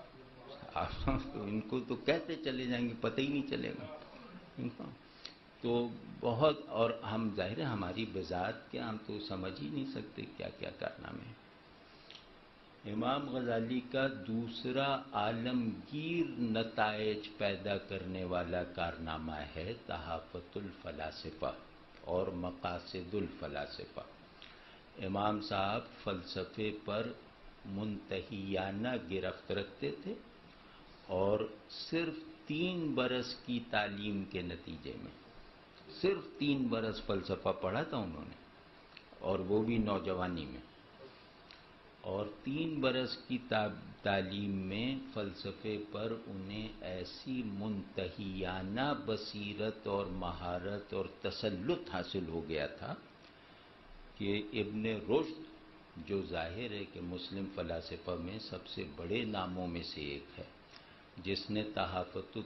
ان کو تو کہتے چلے جائیں گے، پتہ ہی نہیں چلے گا۔ تو بہت، اور ہم ظاہر ہے ہماری بذات کے ہم تو سمجھ ہی نہیں سکتے کیا کیا کارنامے ہیں۔ امام غزالی کا دوسرا عالمگیر نتائج پیدا کرنے والا کارنامہ ہے تحافت الفلاسفہ اور مقاصد الفلاسفہ۔ امام صاحب فلسفے پر منتہیانہ گرفت رکھتے تھے اور صرف 3 برس کی تعلیم کے نتیجے میں، صرف 3 برس فلسفہ پڑھا تھا انہوں نے، اور وہ بھی نوجوانی میں، اور 3 برس کی تعلیم میں فلسفے پر انہیں ایسی منتہیانہ بصیرت اور مہارت اور تسلط حاصل ہو گیا تھا کہ ابن رشد، جو ظاہر ہے کہ مسلم فلاسفہ میں سب سے بڑے ناموں میں سے ایک ہے، جس نے تحافت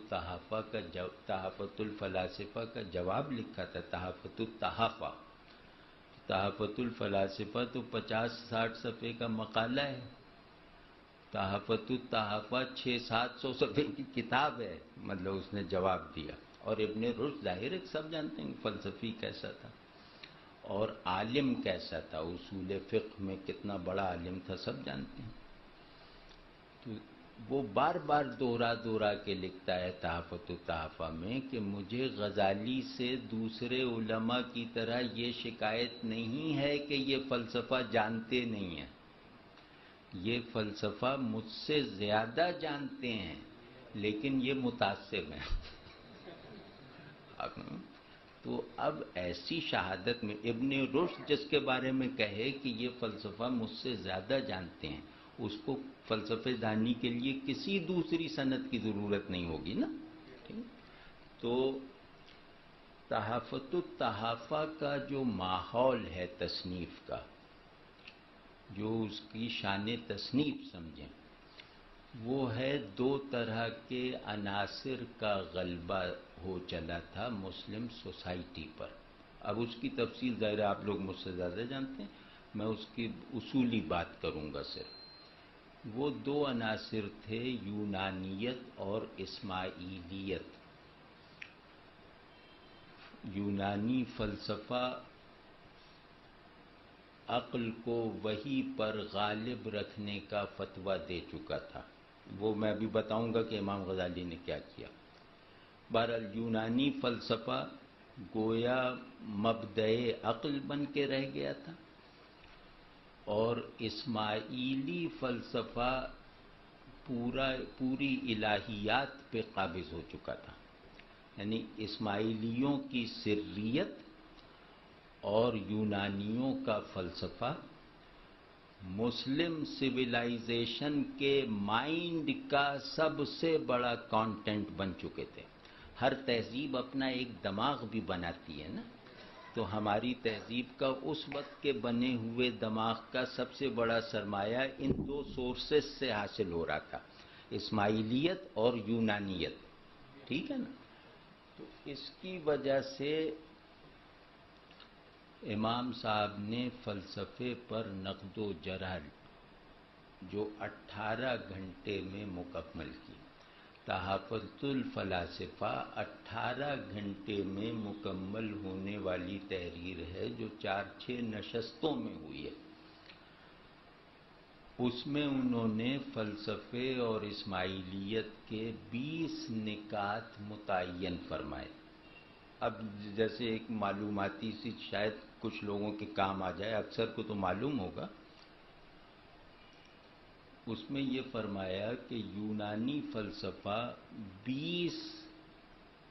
الفلاسفہ کا جواب لکھا تھا، تحافت التحافہ۔ تحافت الفلاسفہ تو 50-60 صفحے کا مقالہ ہے، تحافت التحافہ 600-700 صفحے کی کتاب ہے، مطلب اس نے جواب دیا۔ اور ابن رشد ظاہر ہے سب جانتے ہیں فلسفی کیسا تھا اور عالم کیسا تھا، اصول فقہ میں کتنا بڑا عالم تھا سب جانتے ہیں۔ تو وہ بار بار دوہرا کے لکھتا ہے تحافت التحافہ میں کہ مجھے غزالی سے دوسرے علماء کی طرح یہ شکایت نہیں ہے کہ یہ فلسفہ جانتے نہیں ہیں، یہ فلسفہ مجھ سے زیادہ جانتے ہیں لیکن یہ متعصب ہیں۔ تو اب ایسی شہادت میں ابن رشد جس کے بارے میں کہے کہ یہ فلسفہ مجھ سے زیادہ جانتے ہیں، اس کو فلسفہ دانی کے لیے کسی دوسری سند کی ضرورت نہیں ہوگی نا۔ تو تحافت التحافہ کا جو ماحول ہے تصنیف کا، جو اس کی شان تصنیف سمجھیں، وہ ہے 2 طرح کے عناصر کا غلبہ ہو چلا تھا مسلم سوسائٹی پر۔ اب اس کی تفصیل ظاہر آپ لوگ مجھ سے زیادہ جانتے ہیں، میں اس کی اصولی بات کروں گا صرف۔ وہ 2 عناصر تھے، یونانیت اور اسماعیلیت۔ یونانی فلسفہ عقل کو وحی پر غالب رکھنے کا فتویٰ دے چکا تھا، وہ میں بھی بتاؤں گا کہ امام غزالی نے کیا کیا۔ بہرحال یونانی فلسفہ گویا مبدأ عقل بن کے رہ گیا تھا، اور اسماعیلی فلسفہ پوری الہیات پہ قابض ہو چکا تھا، یعنی اسماعیلیوں کی سریت اور یونانیوں کا فلسفہ مسلم سویلائزیشن کے مائنڈ کا سب سے بڑا کانٹینٹ بن چکے تھے۔ ہر تہذیب اپنا ایک دماغ بھی بناتی ہے نا، تو ہماری تہذیب کا اس وقت کے بنے ہوئے دماغ کا سب سے بڑا سرمایہ ان 2 سورسز سے حاصل ہو رہا تھا، اسماعیلیت اور یونانیت، ٹھیک ہے نا۔ تو اس کی وجہ سے امام صاحب نے فلسفے پر نقد و جرح جو 18 گھنٹے میں مکمل کی، تحافت الفلاسفہ 18 گھنٹے میں مکمل ہونے والی تحریر ہے جو 4-6 نشستوں میں ہوئی ہے۔ اس میں انہوں نے فلسفے اور اسماعیلیت کے 20 نکات متعین فرمائے۔ اب جیسے ایک معلوماتی سی شاید کچھ لوگوں کے کام آ جائے، اکثر کو تو معلوم ہوگا، اس میں یہ فرمایا کہ یونانی فلسفہ 20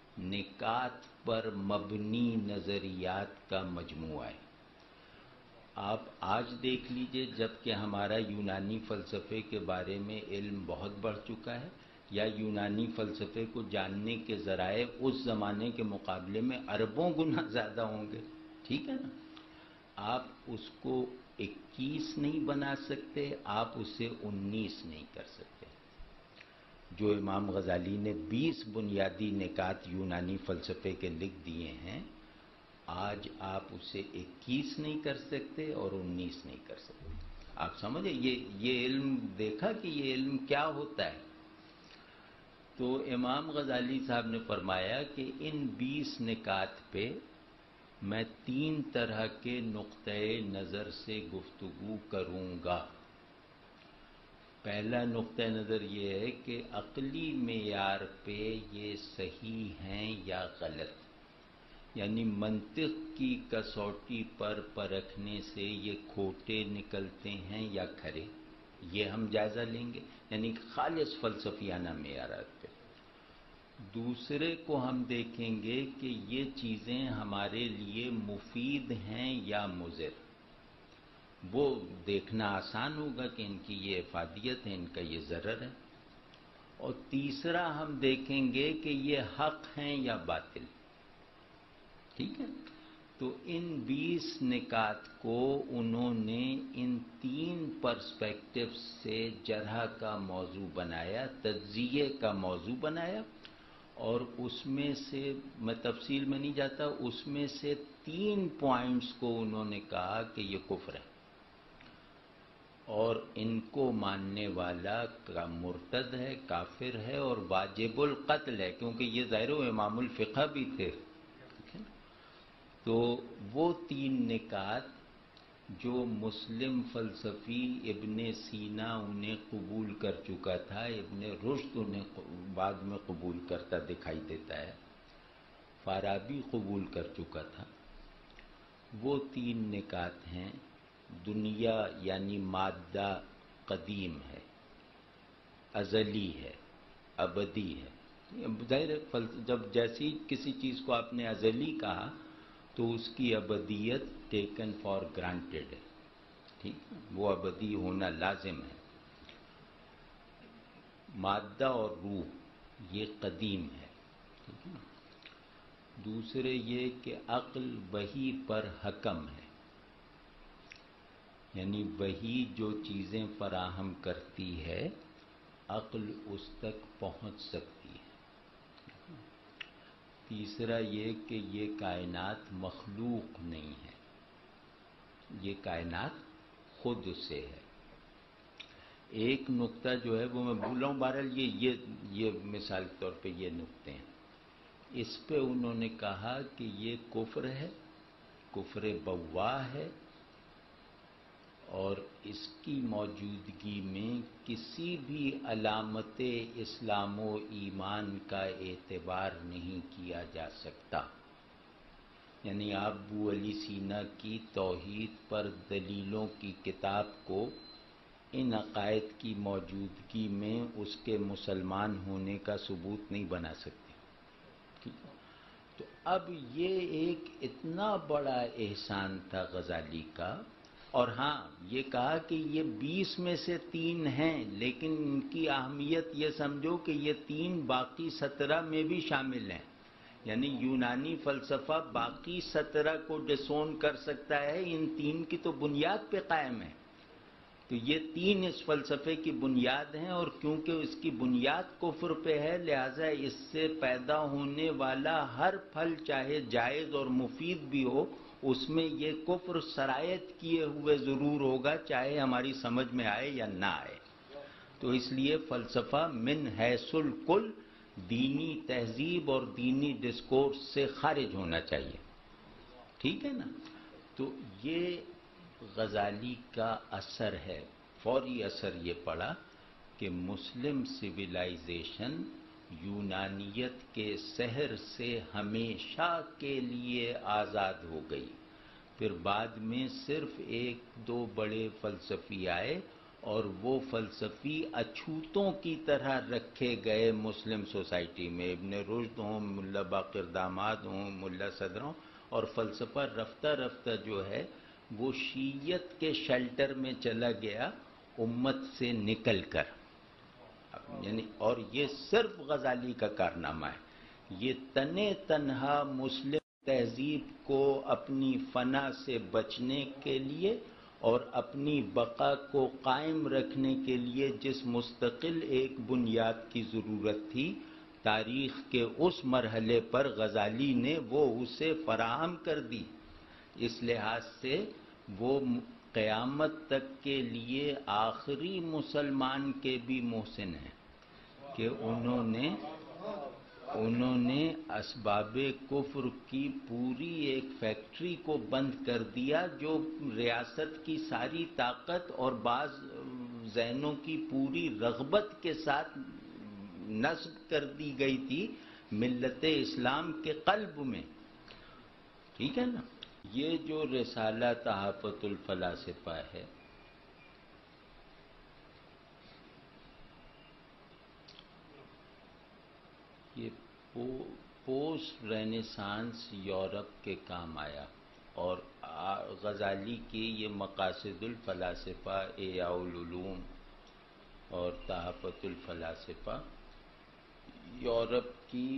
نکات پر مبنی نظریات کا مجموعہ ہے۔ آپ آج دیکھ لیجئے جب کہ ہمارا یونانی فلسفے کے بارے میں علم بہت بڑھ چکا ہے، یا یونانی فلسفے کو جاننے کے ذرائع اس زمانے کے مقابلے میں اربوں گنا زیادہ ہوں گے، ٹھیک ہے نا؟ آپ اس کو 21 نہیں بنا سکتے، آپ اسے 19 نہیں کر سکتے۔ جو امام غزالی نے 20 بنیادی نکات یونانی فلسفے کے لکھ دیے ہیں، آج آپ اسے 21 نہیں کر سکتے اور 19 نہیں کر سکتے۔ آپ سمجھے یہ علم دیکھا کہ یہ علم کیا ہوتا ہے؟ تو امام غزالی صاحب نے فرمایا کہ ان 20 نکات پہ میں 3 طرح کے نقطۂ نظر سے گفتگو کروں گا۔ پہلا نقطہ نظر یہ ہے کہ عقلی معیار پہ یہ صحیح ہیں یا غلط، یعنی منطق کی کسوٹی پر پرکھنے سے یہ کھوٹے نکلتے ہیں یا کھرے، یہ ہم جائزہ لیں گے، یعنی خالص فلسفیانہ معیارات پہ۔ دوسرے کو ہم دیکھیں گے کہ یہ چیزیں ہمارے لیے مفید ہیں یا مضر، وہ دیکھنا آسان ہوگا کہ ان کی یہ افادیت ہے، ان کا یہ ضرر ہے۔ اور تیسرا ہم دیکھیں گے کہ یہ حق ہیں یا باطل، ٹھیک ہے؟ تو ان 20 نکات کو انہوں نے ان 3 پرسپیکٹو سے جرح کا موضوع بنایا، تجزیے کا موضوع بنایا، اور اس میں سے میں تفصیل میں نہیں جاتا، اس میں سے 3 پوائنٹس کو انہوں نے کہا کہ یہ کفر ہے، اور ان کو ماننے والا مرتد ہے، کافر ہے اور واجب القتل ہے، کیونکہ یہ ظاہر و امام الفقہ بھی تھے۔ تو وہ 3 نکات جو مسلم فلسفی ابن سینا انہیں قبول کر چکا تھا، ابن رشد انہیں بعد میں قبول کرتا دکھائی دیتا ہے، فارابی قبول کر چکا تھا، وہ 3 نکات ہیں۔ دنیا یعنی مادہ قدیم ہے، ازلی ہے، ابدی ہے۔ ظاہر ہے جب جیسی کسی چیز کو آپ نے ازلی کہا تو اس کی ابدیت ٹیکن فار گرانٹیڈ ہے، ٹھیک ہے، وہ ابدی ہونا لازم ہے۔ مادہ اور روح یہ قدیم ہے، ٹھیک ہے۔ دوسرے یہ کہ عقل وحی پر حکم ہے، یعنی وحی جو چیزیں فراہم کرتی ہے عقل اس تک پہنچ سکتی ہے۔ تیسرا یہ کہ یہ کائنات مخلوق نہیں ہے، یہ کائنات خود سے ہے۔ ایک نقطہ جو ہے وہ میں بھول رہا ہوں، بہرحال یہ مثال کے طور پہ یہ نقطے ہیں، اس پہ انہوں نے کہا کہ یہ کفر ہے، کفر بواح ہے، اور اس کی موجودگی میں کسی بھی علامت اسلام و ایمان کا اعتبار نہیں کیا جا سکتا۔ یعنی آپ ابو علی سینا کی توحید پر دلیلوں کی کتاب کو ان عقائد کی موجودگی میں اس کے مسلمان ہونے کا ثبوت نہیں بنا سکتے، ٹھیک ہے؟ تو اب یہ ایک اتنا بڑا احسان تھا غزالی کا، اور ہاں یہ کہا کہ یہ 20 میں سے 3 ہیں، لیکن ان کی اہمیت یہ سمجھو کہ یہ 3 باقی 17 میں بھی شامل ہیں، یعنی یونانی فلسفہ باقی 17 کو ڈسون کر سکتا ہے، ان 3 کی تو بنیاد پہ قائم ہے۔ تو یہ 3 اس فلسفے کی بنیاد ہیں، اور کیونکہ اس کی بنیاد کفر پہ ہے، لہذا اس سے پیدا ہونے والا ہر پھل چاہے جائز اور مفید بھی ہو، اس میں یہ کفر سرایت کیے ہوئے ضرور ہوگا، چاہے ہماری سمجھ میں آئے یا نہ آئے۔ تو اس لیے فلسفہ من حیث الکل دینی تہذیب اور دینی ڈسکورس سے خارج ہونا چاہیے، ٹھیک ہے نا؟ تو یہ غزالی کا اثر ہے، فوری اثر یہ پڑا کہ مسلم سویلائزیشن یونانیت کے سحر سے ہمیشہ کے لیے آزاد ہو گئی۔ پھر بعد میں صرف 1-2 بڑے فلسفی آئے، اور وہ فلسفی اچھوتوں کی طرح رکھے گئے مسلم سوسائٹی میں، ابن رشد ہوں، ملا باقر داماد ہوں، ملا صدر ہوں، اور فلسفہ رفتہ رفتہ جو ہے وہ شیعت کے شیلٹر میں چلا گیا امت سے نکل کر، یعنی اور یہ صرف غزالی کا کارنامہ ہے۔ یہ تنے تنہا مسلم تہذیب کو اپنی فنا سے بچنے کے لیے اور اپنی بقا کو قائم رکھنے کے لیے جس مستقل ایک بنیاد کی ضرورت تھی، تاریخ کے اس مرحلے پر غزالی نے وہ اسے فراہم کر دی۔ اس لحاظ سے وہ قیامت تک کے لیے آخری مسلمان کے بھی محسن ہیں کہ انہوں نے اسباب کفر کی پوری ایک فیکٹری کو بند کر دیا، جو ریاست کی ساری طاقت اور بعض ذہنوں کی پوری رغبت کے ساتھ نصب کر دی گئی تھی ملت اسلام کے قلب میں۔ ٹھیک ہے نا؟ یہ جو رسالہ تحافت الفلاسفہ ہے، یہ پوسٹ رینیسانس یورپ کے کام آیا، اور غزالی کی یہ مقاصد الفلاسفہ، احیاء العلوم اور تحافت الفلاسفہ یورپ کی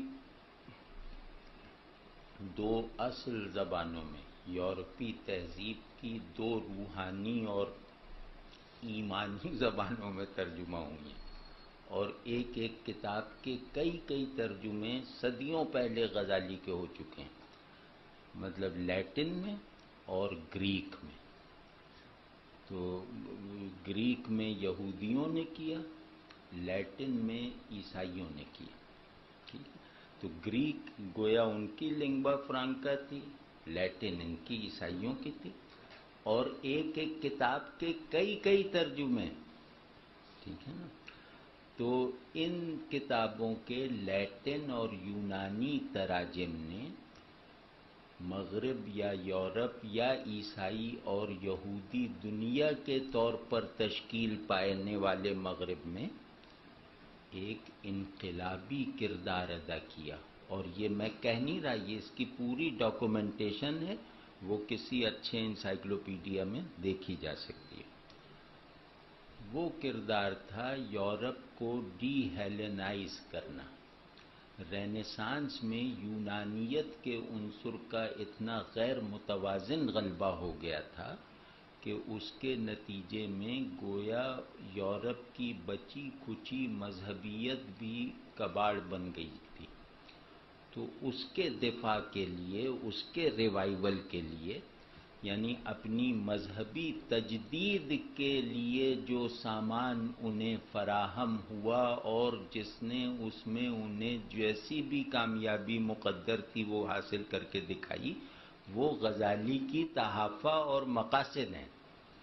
دو اصل زبانوں میں، یورپی تہذیب کی دو روحانی اور ایمانی زبانوں میں ترجمہ ہوئی ہیں، اور ایک ایک کتاب کے کئی ترجمے صدیوں پہلے غزالی کے ہو چکے ہیں، مطلب لیٹن میں اور گریک میں۔ تو گریک میں یہودیوں نے کیا، لیٹن میں عیسائیوں نے کیا۔ ٹھیک ہے؟ تو گریک گویا ان کی لنگوا فرانکا تھی، لیٹن ان کی عیسائیوں کی تھی، اور ایک ایک کتاب کے کئی ترجمے۔ ٹھیک ہے نا؟ تو ان کتابوں کے لیٹن اور یونانی تراجم نے مغرب یا یورپ یا عیسائی اور یہودی دنیا کے طور پر تشکیل پانے والے مغرب میں ایک انقلابی کردار ادا کیا، اور یہ میں کہہ نہیں رہا، یہ اس کی پوری ڈاکومنٹیشن ہے، وہ کسی اچھے انسائکلوپیڈیا میں دیکھی جا سکتی ہے۔ وہ کردار تھا یورپ کو ڈی ہیلنائز کرنا۔ رینیسانس میں یونانیت کے عنصر کا اتنا غیر متوازن غلبہ ہو گیا تھا کہ اس کے نتیجے میں گویا یورپ کی بچی کھچی مذہبیت بھی کباڑ بن گئی تھی۔ تو اس کے دفاع کے لیے، اس کے ریوائول کے لیے، یعنی اپنی مذہبی تجدید کے لیے جو سامان انہیں فراہم ہوا اور جس نے اس میں انہیں جیسی بھی کامیابی مقدر تھی وہ حاصل کر کے دکھائی، وہ غزالی کی تحافہ اور مقاصد ہیں۔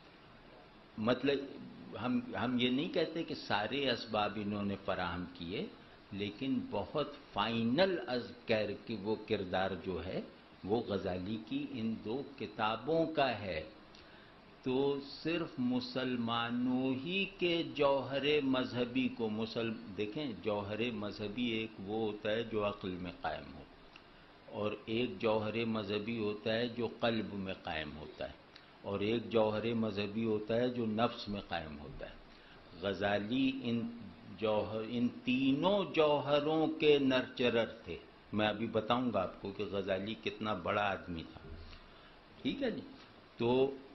مطلب ہم یہ نہیں کہتے کہ سارے اسباب انہوں نے فراہم کیے، لیکن بہت فائنل از کہ وہ کردار جو ہے وہ غزالی کی ان دو کتابوں کا ہے۔ تو صرف مسلمانوں ہی کے جوہر مذہبی کو دیکھیں، جوہر مذہبی ایک وہ ہوتا ہے جو عقل میں قائم ہو، اور ایک جوہر مذہبی ہوتا ہے جو قلب میں قائم ہوتا ہے، اور ایک جوہر مذہبی ہوتا ہے جو نفس میں قائم ہوتا ہے۔ غزالی ان تینوں جوہروں کے نرچرر تھے۔ میں ابھی بتاؤں گا آپ کو کہ غزالی کتنا بڑا آدمی تھا۔ ٹھیک ہے جی؟ تو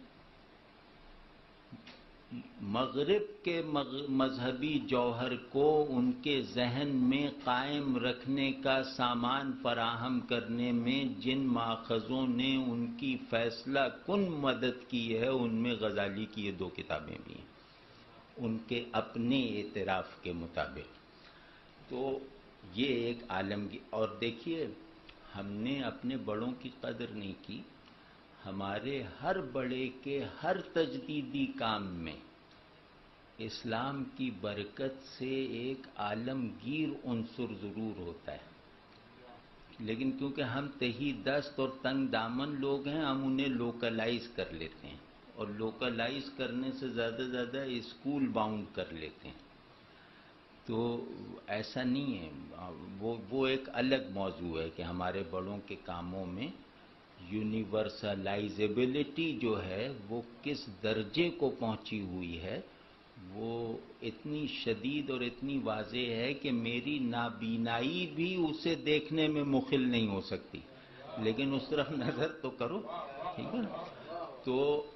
مغرب کے مذہبی جوہر کو ان کے ذہن میں قائم رکھنے کا سامان فراہم کرنے میں جن ماخذوں نے ان کی فیصلہ کن مدد کی ہے، ان میں غزالی کی یہ دو کتابیں بھی ہیں، ان کے اپنے اعتراف کے مطابق۔ تو یہ ایک عالمگیر، اور دیکھیے ہم نے اپنے بڑوں کی قدر نہیں کی۔ ہمارے ہر بڑے کے ہر تجدیدی کام میں اسلام کی برکت سے ایک عالمگیر عنصر ضرور ہوتا ہے، لیکن کیونکہ ہم تہی دست اور تنگ دامن لوگ ہیں، ہم انہیں لوکلائز کر لیتے ہیں، اور لوکلائز کرنے سے زیادہ اسکول باؤنڈ کر لیتے ہیں۔ تو ایسا نہیں ہے، وہ ایک الگ موضوع ہے کہ ہمارے بڑوں کے کاموں میں یونیورسلائزیبلٹی جو ہے وہ کس درجے کو پہنچی ہوئی ہے، وہ اتنی شدید اور اتنی واضح ہے کہ میری نابینائی بھی اسے دیکھنے میں مخل نہیں ہو سکتی، لیکن اس طرف نظر تو کرو، ٹھیک ہے نا؟ تو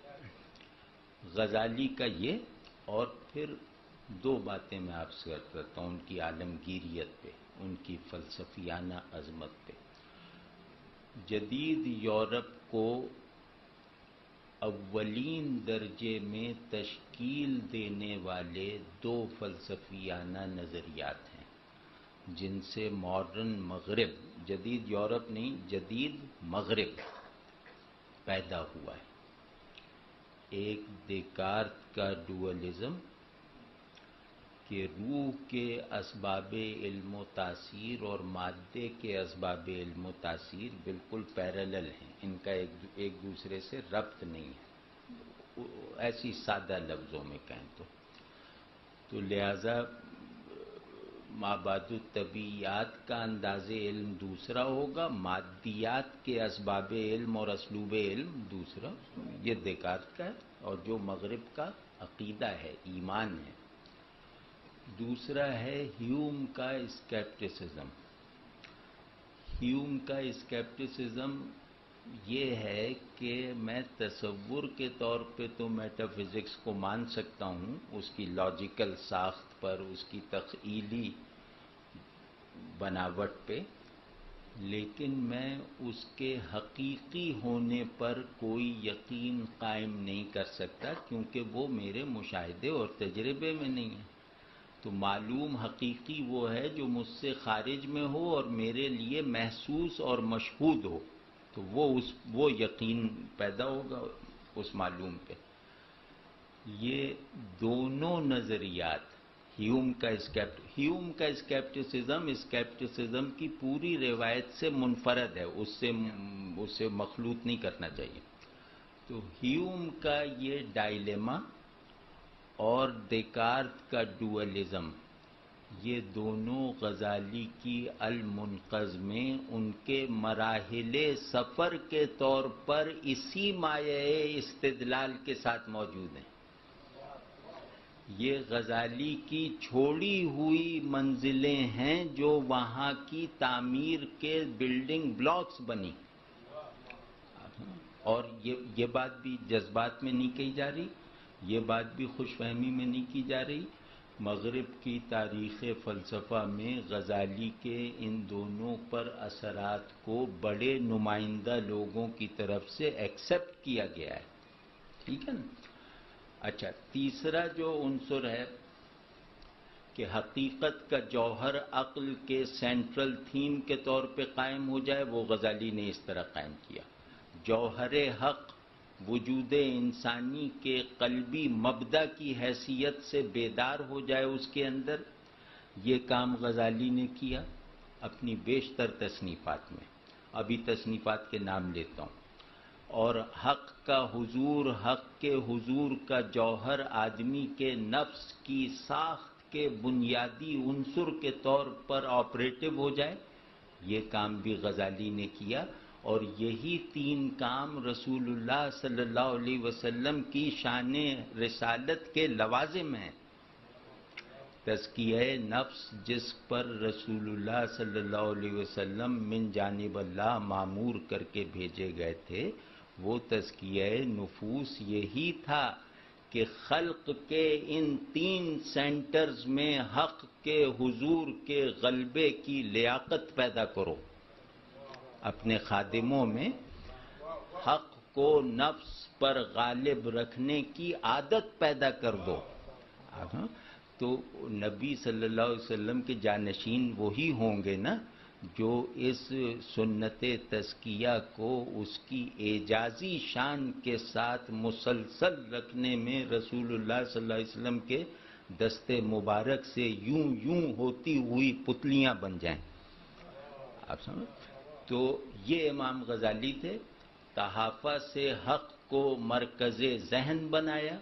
غزالی کا یہ، اور پھر دو باتیں میں آپ سے عرض کرتا ہوں ان کی عالمگیریت پہ، ان کی فلسفیانہ عظمت پہ۔ جدید یورپ کو اولین درجے میں تشکیل دینے والے دو فلسفیانہ نظریات ہیں جن سے ماڈرن مغرب، جدید یورپ نہیں، جدید مغرب پیدا ہوا ہے۔ ایک دیکارت کا ڈوئلزم کہ روح کے اسباب علم و تاثیر اور مادے کے اسباب علم و تاثیر بالکل پیرالل ہیں، ان کا ایک دوسرے سے ربط نہیں ہے، ایسی سادہ لفظوں میں کہیں تو لہذا مابعد الطبیعیات کا انداز علم دوسرا ہوگا، مادیات کے اسباب علم اور اسلوب علم دوسرا، یہ دیکارت کا ہے، اور جو مغرب کا عقیدہ ہے، ایمان ہے۔ دوسرا ہے ہیوم کا اسکیپٹسزم۔ ہیوم کا اسکیپٹسزم یہ ہے کہ میں تصور کے طور پہ تو میٹا فزکس کو مان سکتا ہوں، اس کی لاجیکل ساخت پر، اس کی تخیلی بناوٹ پہ، لیکن میں اس کے حقیقی ہونے پر کوئی یقین قائم نہیں کر سکتا، کیونکہ وہ میرے مشاہدے اور تجربے میں نہیں ہے۔ تو معلوم حقیقی وہ ہے جو مجھ سے خارج میں ہو اور میرے لیے محسوس اور مشہود ہو، تو وہ یقین پیدا ہوگا اس معلوم پہ۔ یہ دونوں نظریات، ہیوم کا اسکیپٹسزم کی پوری روایت سے منفرد ہے، اس سے مخلوط نہیں کرنا چاہیے۔ تو ہیوم کا یہ ڈائلیما اور دیکارت کا ڈوئلزم، یہ دونوں غزالی کی المنقذ میں ان کے مراحل سفر کے طور پر اسی مایۂ استدلال کے ساتھ موجود ہیں۔ یہ غزالی کی چھوڑی ہوئی منزلیں ہیں جو وہاں کی تعمیر کے بلڈنگ بلاکس بنی، اور یہ بات بھی جذبات میں نہیں کہی جا رہی، یہ بات بھی خوش فہمی میں نہیں کی جا رہی۔ مغرب کی تاریخ فلسفہ میں غزالی کے ان دونوں پر اثرات کو بڑے نمائندہ لوگوں کی طرف سے ایکسپٹ کیا گیا ہے، ٹھیک ہے نا؟ اچھا، تیسرا جو عنصر ہے کہ حقیقت کا جوہر عقل کے سینٹرل تھیم کے طور پہ قائم ہو جائے، وہ غزالی نے اس طرح قائم کیا۔ جوہر حق وجود انسانی کے قلبی مبدا کی حیثیت سے بیدار ہو جائے اس کے اندر، یہ کام غزالی نے کیا اپنی بیشتر تصنیفات میں۔ ابھی تصنیفات کے نام لیتا ہوں۔ اور حق کا حضور، حق کے حضور کا جوہر آدمی کے نفس کی ساخت کے بنیادی عنصر کے طور پر آپریٹو ہو جائے، یہ کام بھی غزالی نے کیا، اور یہی تین کام رسول اللہ صلی اللہ علیہ وسلم کی شان رسالت کے لوازم ہیں۔ تزکیہ نفس جس پر رسول اللہ صلی اللہ علیہ وسلم من جانب اللہ مامور کر کے بھیجے گئے تھے، وہ تزکیہ نفوس یہی تھا کہ خلق کے ان تین سینٹرز میں حق کے حضور کے غلبے کی لیاقت پیدا کرو، اپنے خادموں میں حق کو نفس پر غالب رکھنے کی عادت پیدا کر دو۔ تو نبی صلی اللہ علیہ وسلم کے جانشین وہی ہوں گے نا جو اس سنت تزکیہ کو اس کی اعجازی شان کے ساتھ مسلسل رکھنے میں رسول اللہ صلی اللہ علیہ وسلم کے دست مبارک سے یوں ہوتی ہوئی پتلیاں بن جائیں، آپ سمجھ؟ تو یہ امام غزالی تھے۔ تحافہ سے حق کو مرکز ذہن بنایا،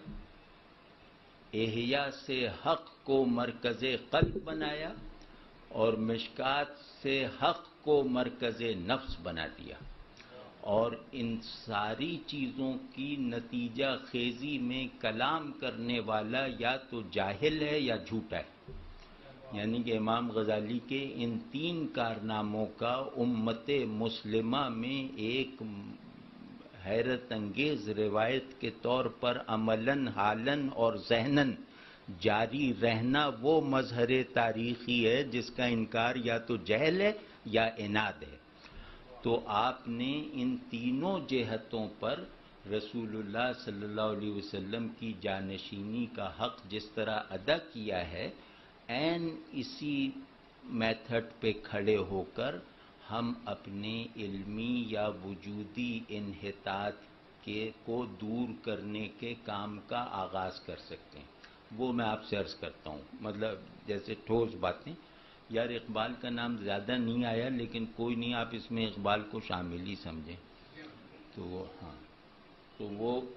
احیاء سے حق کو مرکز قلب بنایا، اور مشکات سے حق کو مرکز نفس بنا دیا، اور ان ساری چیزوں کی نتیجہ خیزی میں کلام کرنے والا یا تو جاہل ہے یا جھوٹا ہے. یعنی کہ امام غزالی کے ان 3 کارناموں کا امت مسلمہ میں ایک حیرت انگیز روایت کے طور پر عملاً حالاً اور ذہناً جاری رہنا وہ مظہر تاریخی ہے جس کا انکار یا تو جہل ہے یا عناد ہے. تو آپ نے ان تینوں جہتوں پر رسول اللہ صلی اللہ علیہ وسلم کی جانشینی کا حق جس طرح ادا کیا ہے، عین اسی میتھڈ پہ کھڑے ہو کر ہم اپنے علمی یا وجودی انحطاط کو دور کرنے کے کام کا آغاز کر سکتے ہیں. وہ میں آپ سے عرض کرتا ہوں، مطلب جیسے ٹھوس باتیں. یار اقبال کا نام زیادہ نہیں آیا، لیکن کوئی نہیں، آپ اس میں اقبال کو شامل ہی سمجھیں. تو ہاں، تو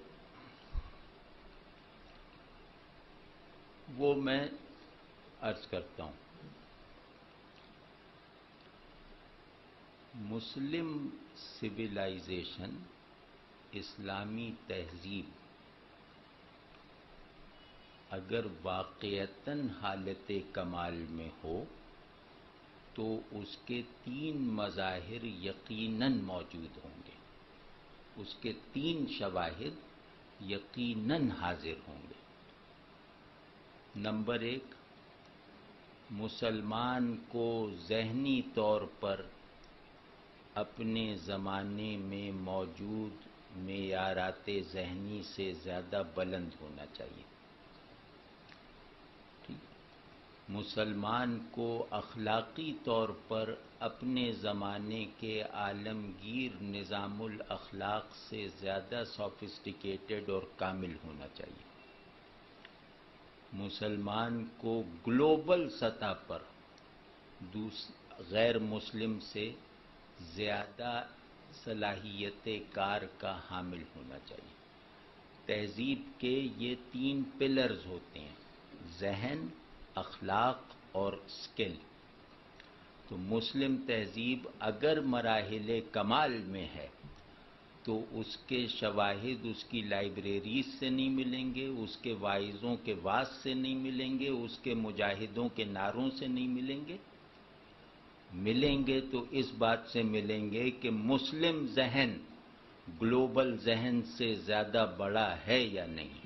وہ میں عرض کرتا ہوں. مسلم سویلائزیشن، اسلامی تہذیب اگر واقعتاً حالت کمال میں ہو تو اس کے 3 مظاہر یقیناً موجود ہوں گے، اس کے 3 شواہد یقیناً حاضر ہوں گے. نمبر 1، مسلمان کو ذہنی طور پر اپنے زمانے میں موجود معیارات ذہنی سے زیادہ بلند ہونا چاہیے. مسلمان کو اخلاقی طور پر اپنے زمانے کے عالمگیر نظام الاخلاق سے زیادہ سوفسٹیکیٹڈ اور کامل ہونا چاہیے. مسلمان کو گلوبل سطح پر غیر مسلم سے زیادہ صلاحیت کار کا حامل ہونا چاہیے. تہذیب کے یہ 3 پلرز ہوتے ہیں، ذہن، اخلاق اور اسکل. تو مسلم تہذیب اگر مراحل کمال میں ہے تو اس کے شواہد اس کی لائبریریز سے نہیں ملیں گے، اس کے واعظوں کے وعظ سے نہیں ملیں گے، اس کے مجاہدوں کے نعروں سے نہیں ملیں گے. ملیں گے تو اس بات سے ملیں گے کہ مسلم ذہن گلوبل ذہن سے زیادہ بڑا ہے یا نہیں،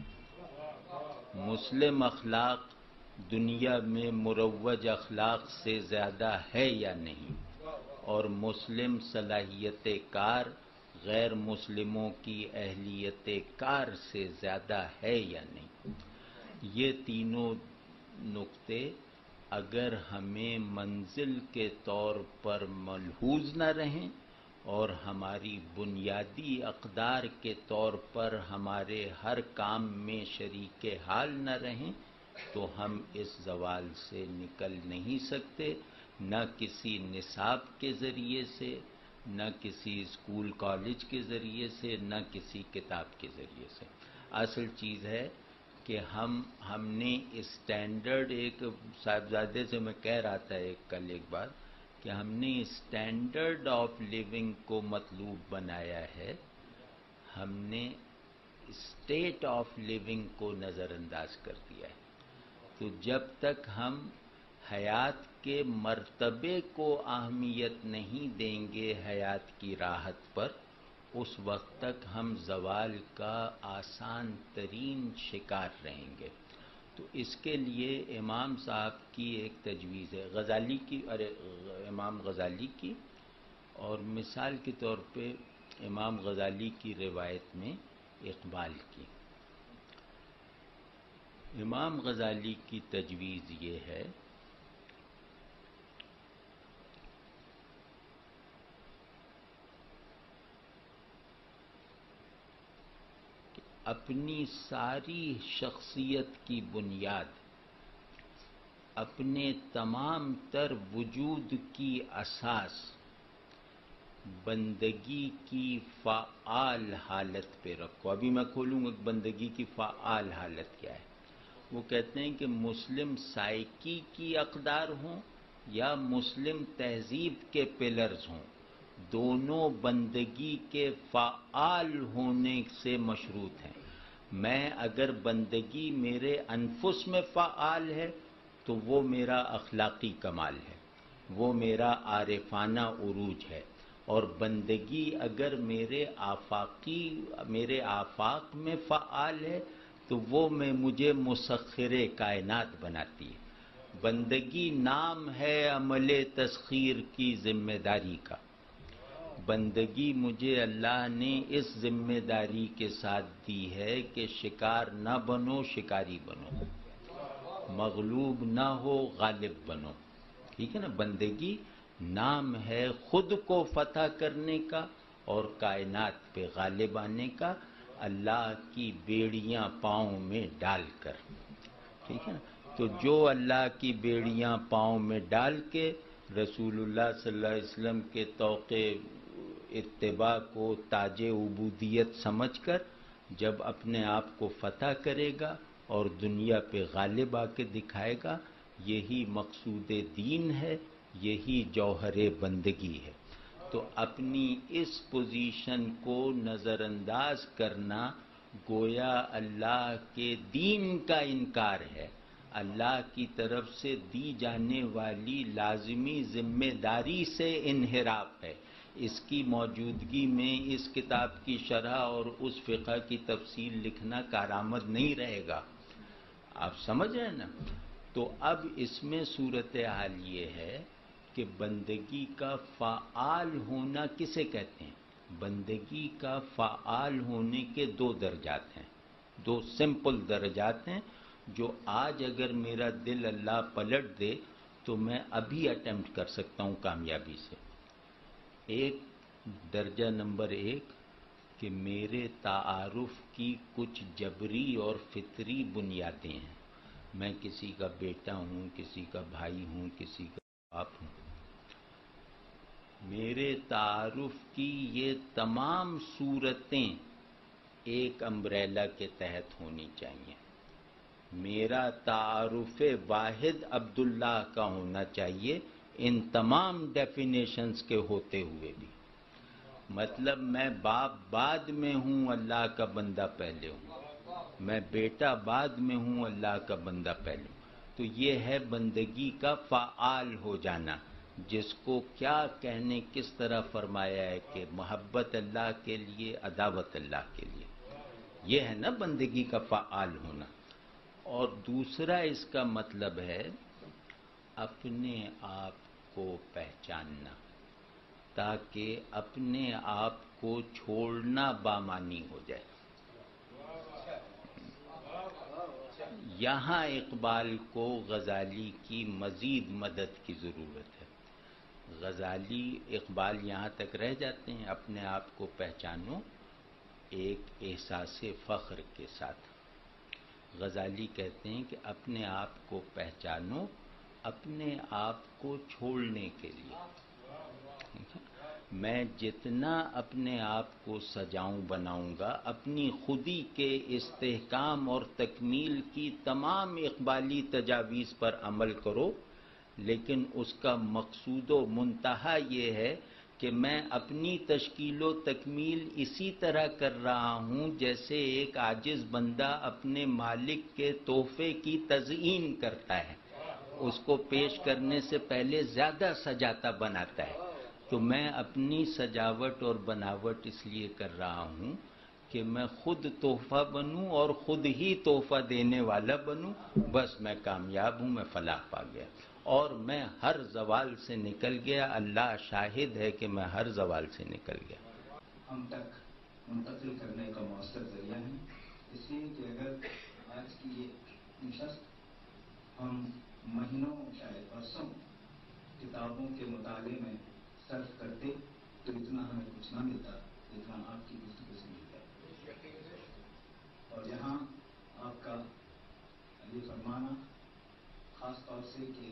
مسلم اخلاق دنیا میں مروج اخلاق سے زیادہ ہے یا نہیں، اور مسلم صلاحیت کار غیر مسلموں کی اہلیت کار سے زیادہ ہے یا نہیں. یہ تینوں نقطے اگر ہمیں منزل کے طور پر ملحوظ نہ رہیں اور ہماری بنیادی اقدار کے طور پر ہمارے ہر کام میں شریک حال نہ رہیں تو ہم اس زوال سے نکل نہیں سکتے، نہ کسی نصاب کے ذریعے سے، نہ کسی اسکول کالج کے ذریعے سے، نہ کسی کتاب کے ذریعے سے. اصل چیز ہے کہ ہم نے اسٹینڈرڈ، ایک صاحبزادے سے میں کہہ رہا تھا کل ایک بار کہ ہم نے اسٹینڈرڈ آف لیونگ کو مطلوب بنایا ہے، ہم نے اسٹیٹ آف لیونگ کو نظر انداز کر دیا ہے. تو جب تک ہم حیات کے مرتبے کو اہمیت نہیں دیں گے حیات کی راحت پر، اس وقت تک ہم زوال کا آسان ترین شکار رہیں گے. تو اس کے لیے امام صاحب کی ایک تجویز ہے، غزالی کی، امام غزالی کی، اور مثال کے طور پہ امام غزالی کی روایت میں اقبال کی. امام غزالی کی تجویز یہ ہے کہ اپنی ساری شخصیت کی بنیاد، اپنے تمام تر وجود کی اساس بندگی کی فعال حالت پہ رکھو. ابھی میں کھولوں گا کہ بندگی کی فعال حالت کیا ہے. وہ کہتے ہیں کہ مسلم سائیکی کی اقدار ہوں یا مسلم تہذیب کے پلرز ہوں، دونوں بندگی کے فعال ہونے سے مشروط ہیں۔ میں اگر بندگی میرے انفس میں فعال ہے تو وہ میرا اخلاقی کمال ہے، وہ میرا عارفانہ عروج ہے، اور بندگی اگر میرے آفاق میں فعال ہے تو وہ مجھے مسخر کائنات بناتی ہے۔ بندگی نام ہے عمل تسخیر کی ذمہ داری کا۔ بندگی مجھے اللہ نے اس ذمہ داری کے ساتھ دی ہے کہ شکار نہ بنو، شکاری بنو، مغلوب نہ ہو، غالب بنو۔ ٹھیک ہے نا؟ بندگی نام ہے خود کو فتح کرنے کا اور کائنات پہ غالب آنے کا، اللہ کی بیڑیاں پاؤں میں ڈال کر۔ ٹھیک ہے نا؟ تو جو اللہ کی بیڑیاں پاؤں میں ڈال کے رسول اللہ صلی اللہ علیہ وسلم کے طوق اتباع کو تاج عبودیت سمجھ کر جب اپنے آپ کو فتح کرے گا اور دنیا پہ غالب آ کے دکھائے گا، یہی مقصود دین ہے، یہی جوہر بندگی ہے۔ تو اپنی اس پوزیشن کو نظر انداز کرنا گویا اللہ کے دین کا انکار ہے، اللہ کی طرف سے دی جانے والی لازمی ذمہ داری سے انحراف ہے۔ اس کی موجودگی میں اس کتاب کی شرح اور اس فقہ کی تفصیل لکھنا کارآمد نہیں رہے گا۔ آپ سمجھ رہے ہیں نا؟ تو اب اس میں صورتحال یہ ہے کہ بندگی کا فعال ہونا کسے کہتے ہیں؟ بندگی کا فعال ہونے کے دو درجات ہیں، دو سمپل درجات ہیں جو آج اگر میرا دل اللہ پلٹ دے تو میں ابھی اٹیمپٹ کر سکتا ہوں کامیابی سے۔ ایک درجہ نمبر 1 کہ میرے تعارف کی کچھ جبری اور فطری بنیادیں ہیں، میں کسی کا بیٹا ہوں، کسی کا بھائی ہوں، کسی کا باپ ہوں۔ میرے تعارف کی یہ تمام صورتیں ایک امبریلا کے تحت ہونی چاہیے۔ میرا تعارف واحد عبداللہ کا ہونا چاہیے ان تمام ڈیفینیشنز کے ہوتے ہوئے بھی۔ مطلب میں باپ بعد میں ہوں، اللہ کا بندہ پہلے ہوں، میں بیٹا بعد میں ہوں، اللہ کا بندہ پہلے ہوں۔ تو یہ ہے بندگی کا فعال ہو جانا، جس کو کیا کہنے کس طرح فرمایا ہے کہ محبت اللہ کے لیے، عداوت اللہ کے لیے، یہ ہے نا بندگی کا فعال ہونا۔ اور دوسرا اس کا مطلب ہے اپنے آپ کو پہچاننا، تاکہ اپنے آپ کو چھوڑنا بامانی ہو جائے۔ یہاں اقبال کو غزالی کی مزید مدد کی ضرورت ہے۔ غزالی اقبال یہاں تک رہ جاتے ہیں اپنے آپ کو پہچانو ایک احساس فخر کے ساتھ۔ غزالی کہتے ہیں کہ اپنے آپ کو پہچانو اپنے آپ کو چھوڑنے کے لیے۔ میں جتنا اپنے آپ کو سجاؤں بناؤں گا، اپنی خودی کے استحکام اور تکمیل کی تمام اقبالی تجاویز پر عمل کرو، لیکن اس کا مقصود و منتہا یہ ہے کہ میں اپنی تشکیل و تکمیل اسی طرح کر رہا ہوں جیسے ایک عاجز بندہ اپنے مالک کے تحفے کی تزئین کرتا ہے، اس کو پیش کرنے سے پہلے زیادہ سجاتا بناتا ہے۔ تو میں اپنی سجاوٹ اور بناوٹ اس لیے کر رہا ہوں کہ میں خود تحفہ بنوں اور خود ہی تحفہ دینے والا بنوں، بس میں کامیاب ہوں، میں فلاح پا گیا، اور میں ہر زوال سے نکل گیا، اللہ شاہد ہے کہ میں ہر زوال سے نکل گیا۔ ہم تک منتقل کرنے کا مؤثر ذریعہ ہے، اس لیے کہ اگر آج کی یہ نشست ہم مہینوں شاید برسوں کتابوں کے مطالعے میں صرف کرتے تو اتنا ہمیں کچھ نہ ملتا جتنا آپ کی گفتگو سے ملتا ہے۔ اور یہاں آپ کا یہ فرمانا خاص طور سے کہ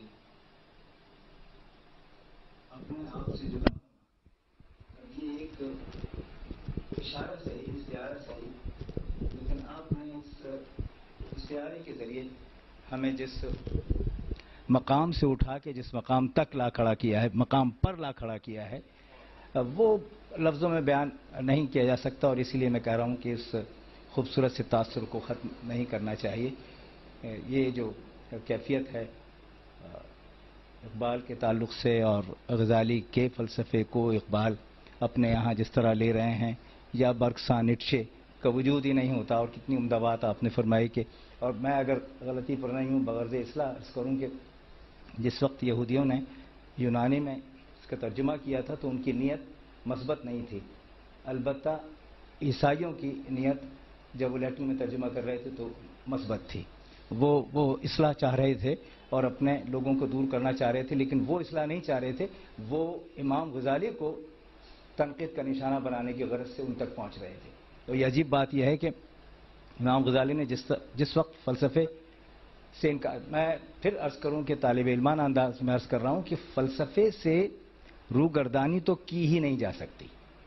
اپنے آپ سے جدا ہونا، یہ ایک اشارہ صحیح، استعارہ صحیح، لیکن آپ نے اس استعارے کے ذریعے ہمیں جس مقام سے اٹھا کے جس مقام تک لا کھڑا کیا ہے، مقام پر لا کھڑا کیا ہے، وہ لفظوں میں بیان نہیں کیا جا سکتا، اور اسی لیے میں کہہ رہا ہوں کہ اس خوبصورت سے تاثر کو ختم نہیں کرنا چاہیے. یہ جو کیفیت ہے اقبال کے تعلق سے اور غزالی کے فلسفے کو اقبال اپنے یہاں جس طرح لے رہے ہیں، یا برکسا نیٹشے کا وجود ہی نہیں ہوتا. اور کتنی عمدہ بات آپ نے فرمائی کہ، اور میں اگر غلطی پر نہیں ہوں بغرض اصلاح عرض کروں کہ جس وقت یہودیوں نے یونانی میں اس کا ترجمہ کیا تھا تو ان کی نیت مثبت نہیں تھی. البتہ عیسائیوں کی نیت جب وہ لیٹن میں ترجمہ کر رہے تھے تو مثبت تھی. وہ اصلاح چاہ رہے تھے اور اپنے لوگوں کو دور کرنا چاہ رہے تھے، لیکن وہ اصلاح نہیں چاہ رہے تھے، وہ امام غزالی کو تنقید کا نشانہ بنانے کی غرض سے ان تک پہنچ رہے تھے. تو یہ عجیب بات یہ ہے کہ امام غزالی نے جس وقت فلسفے سے انکار، میں پھر عرض کروں کہ طالب علمانہ انداز میں عرض کر رہا ہوں کہ فلسفے سے روگردانی تو کی ہی نہیں جا سکتی،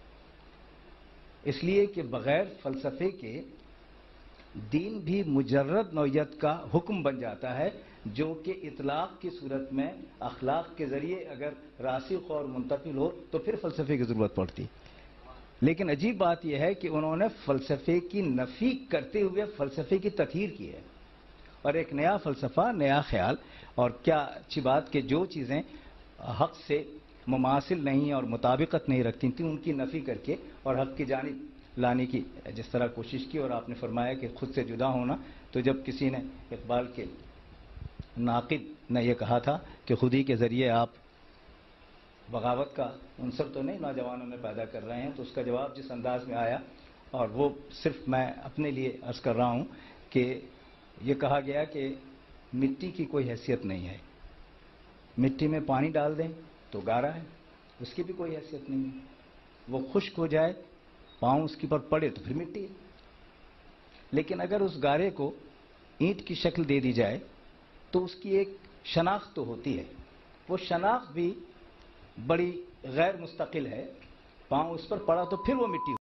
اس لیے کہ بغیر فلسفے کے دین بھی مجرد نوعیت کا حکم بن جاتا ہے، جو کہ اطلاق کی صورت میں اخلاق کے ذریعے اگر راسخ اور منتقل ہو تو پھر فلسفے کی ضرورت پڑتی. لیکن عجیب بات یہ ہے کہ انہوں نے فلسفے کی نفی کرتے ہوئے فلسفے کی تطہیر کی ہے، اور ایک نیا فلسفہ، نیا خیال. اور کیا اچھی بات کہ جو چیزیں حق سے مماثل نہیں اور مطابقت نہیں رکھتی تھیں ان کی نفی کر کے اور حق کی جانب لانے کی جس طرح کوشش کی. اور آپ نے فرمایا کہ خود سے جدا ہونا، تو جب کسی نے اقبال کے ناقد نے یہ کہا تھا کہ خودی کے ذریعے آپ بغاوت کا عنصر تو نہیں نوجوانوں میں پیدا کر رہے ہیں، تو اس کا جواب جس انداز میں آیا، اور وہ صرف میں اپنے لیے عرض کر رہا ہوں کہ یہ کہا گیا کہ مٹی کی کوئی حیثیت نہیں ہے، مٹی میں پانی ڈال دیں تو گارا ہے، اس کی بھی کوئی حیثیت نہیں ہے. وہ خشک ہو جائے، پاؤں اس کے پر پڑے تو پھر مٹی ہے. لیکن اگر اس گارے کو اینٹ کی شکل دے دی جائے تو اس کی ایک شناخت تو ہوتی ہے، وہ شناخت بھی بڑی غیر مستقل ہے. پاؤں اس پر پڑا تو پھر وہ مٹی